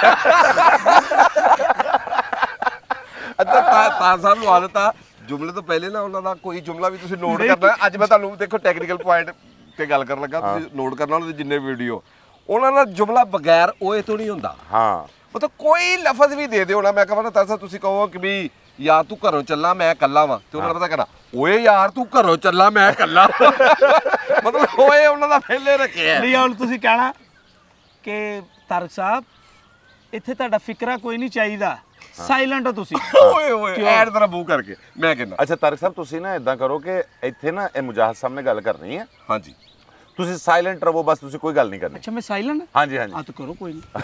ਤਾਰ ਸਾਹਿਬ ਨੂੰ ਆਦਤ ਆ ਜੁਮਲੇ ਤੋਂ ਪਹਿਲੇ ਨਾ ਉਹਨਾਂ ਦਾ ਕੋਈ ਜੁਮਲਾ ਵੀ ਤੁਸੀਂ ਨੋਟ ਕਰਨਾ ਅੱਜ ਮੈਂ ਤੁਹਾਨੂੰ ਦੇਖੋ ਟੈਕਨੀਕਲ ਪੁਆਇੰਟ ਤੇ ਗੱਲ ਕਰਨ ਲੱਗਾ ਤੁਸੀਂ ਨੋਟ ਕਰਨਾ ਉਹਨਾਂ ਦੇ ਜਿੰਨੇ ਵੀਡੀਓ ਉਹਨਾਂ ਦਾ ਜੁਮਲਾ ਬਗੈਰ ਓਏ ਤੋਂ ਨਹੀਂ ਹੁੰਦਾ ਹਾਂ ਮਤਲਬ ਕੋਈ ਲਫ਼ਜ਼ ਵੀ ਦੇ ਦਿਓ ਨਾ ਮੈਂ ਕਹਾਂ ਨਾ ਤਾਰ ਸਾਹਿਬ ਤੁਸੀਂ ਕਹੋ ਕਿ ਵੀ ਯਾਰ ਤੂੰ ਘਰੋਂ ਚੱਲਾਂ ਮੈਂ ਇਕੱਲਾ ਵਾਂ ਤੇ ਉਹਨਾਂ ਨੇ ਪਤਾ ਕਰਨਾ ਓਏ ਯਾਰ ਤੂੰ ਘਰੋਂ ਚੱਲਾਂ ਮੈਂ ਇਕੱਲਾ ਮਤਲਬ ਓਏ ਉਹਨਾਂ ਦਾ ਪਹਿਲੇ ਰੱਖਿਆ ਨਹੀਂ ਹੁਣ ਤੁਸੀਂ ਕਹਿਣਾ ਕਿ ਤਾਰਕ ਸਾਹਿਬ ਇੱਥੇ ਤੁਹਾਡਾ ਫਿਕਰਾ ਕੋਈ ਨਹੀਂ ਚਾਹੀਦਾ ਸਾਇਲੈਂਟ ਹੋ ਤੁਸੀਂ ਓਏ ਓਏ ਐਡ ਤਰ੍ਹਾਂ ਮੂੰਹ ਕਰਕੇ ਮੈਂ ਕਹਿੰਦਾ ਅੱਛਾ ਤਾਰਕ ਸਾਹਿਬ ਤੁਸੀਂ ਨਾ ਇਦਾਂ ਕਰੋ ਕਿ ਇੱਥੇ ਨਾ ਇਹ ਮੁਜਾਹਦ ਸਾਹਮਣੇ ਗੱਲ ਕਰਨੀ ਹੈ ਹਾਂਜੀ ਤੁਸੀਂ ਸਾਇਲੈਂਟ ਰਹੋ ਬਸ ਤੁਸੀਂ ਕੋਈ ਗੱਲ ਨਹੀਂ ਕਰਨੀ ਅੱਛਾ ਮੈਂ ਸਾਇਲੈਂਟ ਹਾਂਜੀ ਹਾਂਜੀ ਆ ਤਾਂ ਕਰੋ ਕੋਈ ਨਹੀਂ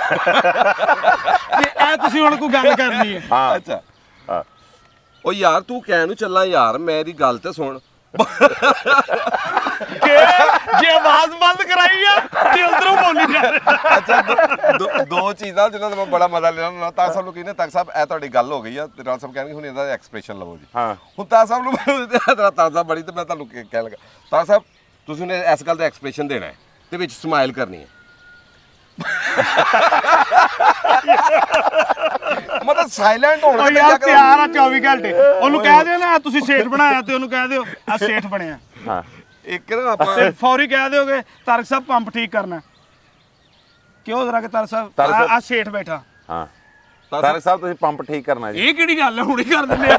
ਇਹ ਤੁਸੀਂ ਹੁਣ ਕੋਈ ਗੱਲ ਕਰਨੀ ਹੈ ਹਾਂ ਅੱਛਾ ਓ ਯਾਰ ਤੂੰ ਕਹਿ ਨੂੰ ਚੱਲਾਂ ਯਾਰ ਮੇਰੀ ਗੱਲ ਤੇ ਸੁਣ ਕਿ ਜੇ ਆਵਾਜ਼ ਬੰਦ ਕਰਾਈ ਆ ਤੇ ਉਧਰੋਂ ਬੋਲੀ ਜਾ ਰਿਹਾ ਅੱਛਾ ਦੋ ਚੀਜ਼ਾਂ ਜਿਨ੍ਹਾਂ ਦਾ ਮੈਂ ਬੜਾ ਮਜ਼ਾ ਲੈਣਾ ਹੁੰਦਾ ਤਾਂ ਸਭ ਨੂੰ ਕਹਿੰਦੇ ਤੱਕ ਸਾਹਿਬ ਇਹ ਤੁਹਾਡੀ ਗੱਲ ਹੋ ਗਈ ਆ ਤੇ ਰਾਜ ਸਾਹਿਬ ਕਹਿੰਦੇ ਹੁਣ ਇਹਦਾ ਐਕਸਪ੍ਰੈਸ਼ਨ ਲਵੋ ਜੀ ਹਾਂ ਹੁਣ ਤਾਂ ਸਾਹਿਬ ਨੂੰ ਤੇਰਾ ਤਾਂ ਸਾਹਿਬ ਬੜੀ ਤੇ ਮੈਂ ਤੁਹਾਨੂੰ ਕਹਿ ਲਗਾ ਤਾਂ ਸਾਹਿਬ ਤੁਸੀਂ ਨੇ ਇਸ ਗੱਲ ਦਾ ਐਕਸਪ੍ਰੈਸ਼ਨ ਦੇਣਾ ਹੈ ਤੇ ਵਿੱਚ ਸਮਾਈਲ ਕਰਨੀ ਹੈ ਮਤਲਬ ਸਾਇਲੈਂਟ ਹੋਣਾ ਓ ਯਾਰ ਤਿਆਰ ਆ 24 ਘੰਟੇ ਉਹਨੂੰ ਕਹਿ ਦਿਓ ਨਾ ਤੁਸੀਂ ਸੇਠ ਬਣਾਇਆ ਤੇ ਉਹਨੂੰ ਕਹਿ ਦਿਓ ਆ ਸੇਠ ਬਣਿਆ ਹਾਂ ਇੱਕ ਨਾ ਆਪਾਂ ਤੇ ਫੌਰੀ ਕਹਿ ਦਿਓਗੇ ਤਾਰਕ ਸਾਹਿਬ ਪੰਪ ਠੀਕ ਕਰਨਾ ਕਿਉਂ ਜ਼ਰਾ ਕਿ ਤਾਰਕ ਸਾਹਿਬ ਆ ਸੇਠ ਬੈਠਾ ਹਾਂ ਤਾਰਕ ਸਾਹਿਬ ਤੁਸੀਂ ਪੰਪ ਠੀਕ ਕਰਨਾ ਜੀ ਇਹ ਕਿਹੜੀ ਗੱਲ ਹੈ ਹੁਣੇ ਕਰ ਦਿੰਦੇ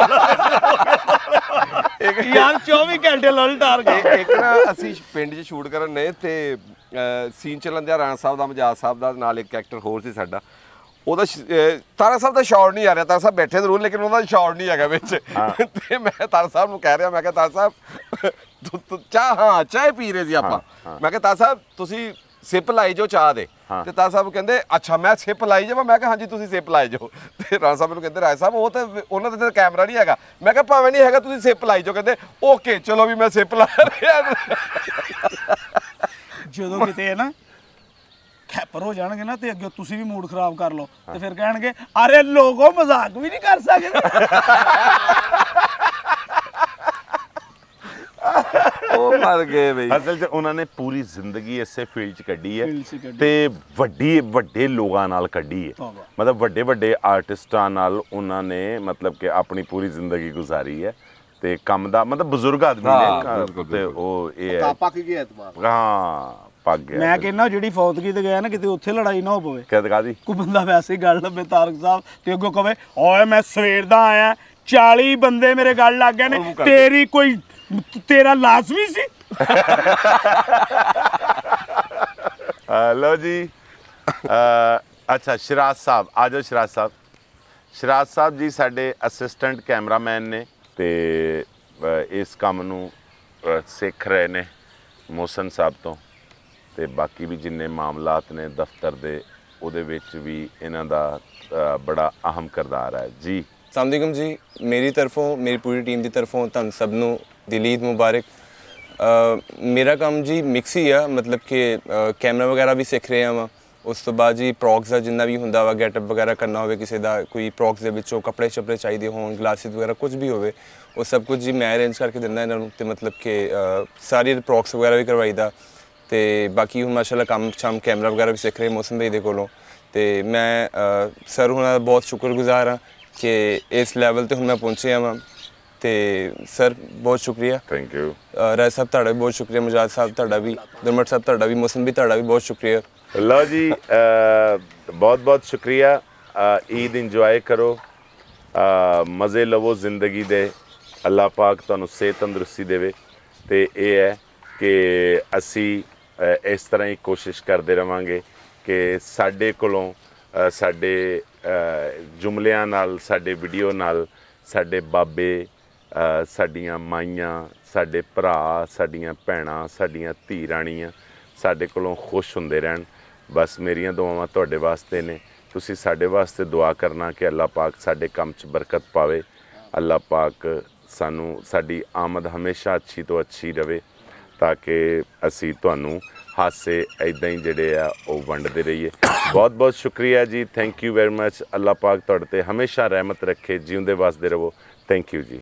ਯਾਰ 24 ਘੰਟੇ ਲਲ ਟਾਰ ਗਏ ਇੱਕ ਨਾ ਅਸੀਂ ਪਿੰਡ 'ਚ ਸ਼ੂਟ ਕਰਨ ਨੇ ਤੇ ਸੀਨ ਚੱਲਣ ਦਿਆ ਰਾਣਾ ਸਾਹਿਬ ਦਾ ਮਜਾਦ ਸਾਹਿਬ ਦਾ ਨਾਲ ਇੱਕ ਐਕਟਰ ਹੋਰ ਸੀ ਸਾਡਾ ਉਹਦਾ ਤਾਰਾ ਸਾਹਿਬ ਦਾ ਸ਼ਾਟ ਨਹੀਂ ਆ ਰਿਹਾ ਤਾਰਾ ਸਾਹਿਬ ਬੈਠੇ ਜ਼ਰੂਰ ਲੇਕਿਨ ਉਹਦਾ ਸ਼ਾਟ ਨਹੀਂ ਹੈਗਾ ਵਿੱਚ ਤੇ ਮੈਂ ਤਾਰਾ ਸਾਹਿਬ ਨੂੰ ਕਹਿ ਰਿਹਾ ਮੈਂ ਕਿਹਾ ਤਾਰਾ ਸਾਹਿਬ ਚਾਹ ਪੀ ਰਹੇ ਸੀ ਆਪਾਂ ਮੈਂ ਕਿਹਾ ਤਾਰਾ ਸਾਹਿਬ ਤੁਸੀਂ ਸਿਪ ਲਾਈ ਜੋ ਚਾਹ ਦੇ ਤੇ ਤਾਰਾ ਸਾਹਿਬ ਕਹਿੰਦੇ ਅੱਛਾ ਮੈਂ ਸਿਪ ਲਾਈ ਜਾਵਾਂ ਮੈਂ ਕਿਹਾ ਹਾਂਜੀ ਤੁਸੀਂ ਸਿਪ ਲਾਈ ਜਾਓ ਤੇ ਰਾਣਾ ਸਾਹਿਬ ਮੈਨੂੰ ਕਹਿੰਦੇ ਰਾਜ ਸਾਹਿਬ ਉਹ ਤਾਂ ਉਹਨਾਂ ਦਾ ਕੈਮਰਾ ਨਹੀਂ ਹੈਗਾ ਮੈਂ ਕਿਹਾ ਭਾਵੇਂ ਨਹੀਂ ਹੈਗਾ ਤੁਸੀਂ ਸਿਪ ਲਾਈ ਜਾਓ ਕਹਿੰਦੇ ਓਕੇ ਚਲੋ ਵੀ ਮੈਂ ਸਿਪ ਲਾ ਰਿਹਾ ਜਦੋਂ ਕਿਤੇ ਹੈ ਨਾ ਖੈਪਰ ਹੋ ਜਾਣਗੇ ਨਾ ਤੇ ਅੱਗੇ ਤੁਸੀਂ ਵੀ ਮੂਡ ਖਰਾਬ ਕਰ ਲਓ ਤੇ ਫਿਰ ਕਹਿਣਗੇ ਅਰੇ ਲੋਗੋ ਮਜ਼ਾਕ ਵੀ ਨਹੀਂ ਕਰ ਸਕਦੇ ਉਹ ਮਰ ਗਏ ਬਈ ਅਸਲ 'ਚ ਉਹਨਾਂ ਨੇ ਪੂਰੀ ਜ਼ਿੰਦਗੀ ਇਸੇ ਫੀਲਡ 'ਚ ਕੱਢੀ ਹੈ ਤੇ ਵੱਡੇ ਲੋਕਾਂ ਨਾਲ ਕੱਢੀ ਹੈ ਮਤਲਬ ਵੱਡੇ ਆਰਟਿਸਟਾਂ ਨਾਲ ਉਹਨਾਂ ਨੇ ਮਤਲਬ ਕਿ ਆਪਣੀ ਪੂਰੀ ਜ਼ਿੰਦਗੀ ਗੁਜ਼ਾਰੀ ਹੈ ਤੇ ਕੰਮ ਦਾ ਮਤਲਬ ਬਜ਼ੁਰਗ ਆਦਮੀ ਨੇ ਤੇ ਉਹ ਇਹ ਹੈ ਪੱਕ ਗਿਆ ਐਤਵਾਰ ਹਾਂ ਪੱਕ ਗਿਆ ਮੈਂ ਕਹਿੰਦਾ ਜਿਹੜੀ ਫੌਤਗੀ ਤੇ ਗਿਆ ਨਾ ਕਿਤੇ ਉੱਥੇ ਲੜਾਈ ਨਾ ਹੋ ਪਵੇ ਕਿਹਦੇ ਕਾਦੀ ਕੋਈ ਬੰਦਾ ਵੈਸੇ ਹੀ ਗੱਲ ਲੱਭੇ ਤਾਰਕ ਸਾਹਿਬ ਤੇ ਅੱਗੋਂ ਕਵੇ ਓਏ ਮੈਂ ਸਵੇਰ ਦਾ ਆਇਆ 40 ਬੰਦੇ ਮੇਰੇ ਗੱਲ ਲੱਗ ਗਏ ਨੇ ਤੇਰੀ ਕੋਈ ਤੇਰਾ ਲਾਜ਼ਮੀ ਸੀ ਲਓ ਜੀ ਅੱਛਾ ਸ਼ਰਾਜ਼ ਸਾਹਿਬ ਆ ਜਾਓ ਸ਼ਰਾਜ਼ ਸਾਹਿਬ ਜੀ ਸਾਡੇ ਅਸਿਸਟੈਂਟ ਕੈਮਰਾਮੈਨ ਨੇ ਤੇ ਇਸ ਕੰਮ ਨੂੰ ਸਿੱਖ ਰਹੇ ਨੇ ਮੋਹਸਨ ਸਾਹਿਬ ਤੋਂ ਤੇ ਬਾਕੀ ਵੀ ਜਿੰਨੇ ਮਾਮਲਾਤ ਨੇ ਦਫ਼ਤਰ ਦੇ ਉਹਦੇ ਵਿੱਚ ਵੀ ਇਹਨਾਂ ਦਾ ਬੜਾ ਅਹਿਮ ਕਿਰਦਾਰ ਹੈ ਜੀ। अस्सलाम जी, मेरी तरफों मेरी पूरी टीम की तरफों तुहानू सब नू दिल ईद मुबारक। मेरा काम जी मिक्स ही आ, मतलब कि कैमरा वगैरह भी सीख रहे हाँ। उस तो बाद जी प्रॉक्स का जिन्ना भी होंदा वा गैटअप वगैरह करना हो किसी का, कोई प्रॉक्स के विचों कपड़े शपड़े चाहिए होन, ग्लासिस वगैरह कुछ भी हो, वो सब कुछ जी मैं अरेंज करके दिंदा इन्हां नूं। ते मतलब कि सारी प्रॉक्स वगैरह भी करवाईदा। तो बाकी हुण माशाअल्लाह काम शाम कैमरा वगैरह भी सीख रहे मौसम भाई दे कोलों। तो मैं सर हुणां दा बहुत शुक्रगुजार हाँ कि इस लैवल ते हुण मैं पहुंचे हाँ। तो सर बहुत शुक्रिया। Thank you. राय साहब तुहाडा भी बहुत शुक्रिया, मुजाद साहब तुहाडा भी, दुरमट साहब तुहाडा भी, मौसम भी तुहाडा भी बहुत शुक्रिया। लो जी, बहुत बहुत शुक्रिया। ईद इंजॉय करो, मज़े लवो जिंदगी दे। अल्लाह पाक तुहानू सेहत तंदुरुस्ती देवे। तो ये है कि असी इस तरह ही कोशिश करते रहांगे कि साडे कोलों साडे जुमलियां नाल, साडे वीडियो नाल साडे बाबे, साडियां माइयां, साडे भरा, साडियां भैणां, साडियां धी राणियां साडे कोलों खुश हुंदे रहन। बस मेरियां दुआवां तुहाडे वास्ते ने, तुसीं साडे वास्ते दुआ करना कि अल्लाह पाक साडे काम च बरकत पावे। अल्लाह पाक सानू साडी आमद हमेशा अच्छी तो अच्छी रवे, ताकि असी तुहानू हासे इदां ही जिहड़े आ ओह वंडदे रहिए। बहुत बहुत शुक्रिया जी, थैंक यू वेरी मच। अल्लाह पाक तुहाडे ते हमेशा रहमत रखे, जीउंदे वसदे रवो। Thank you ji.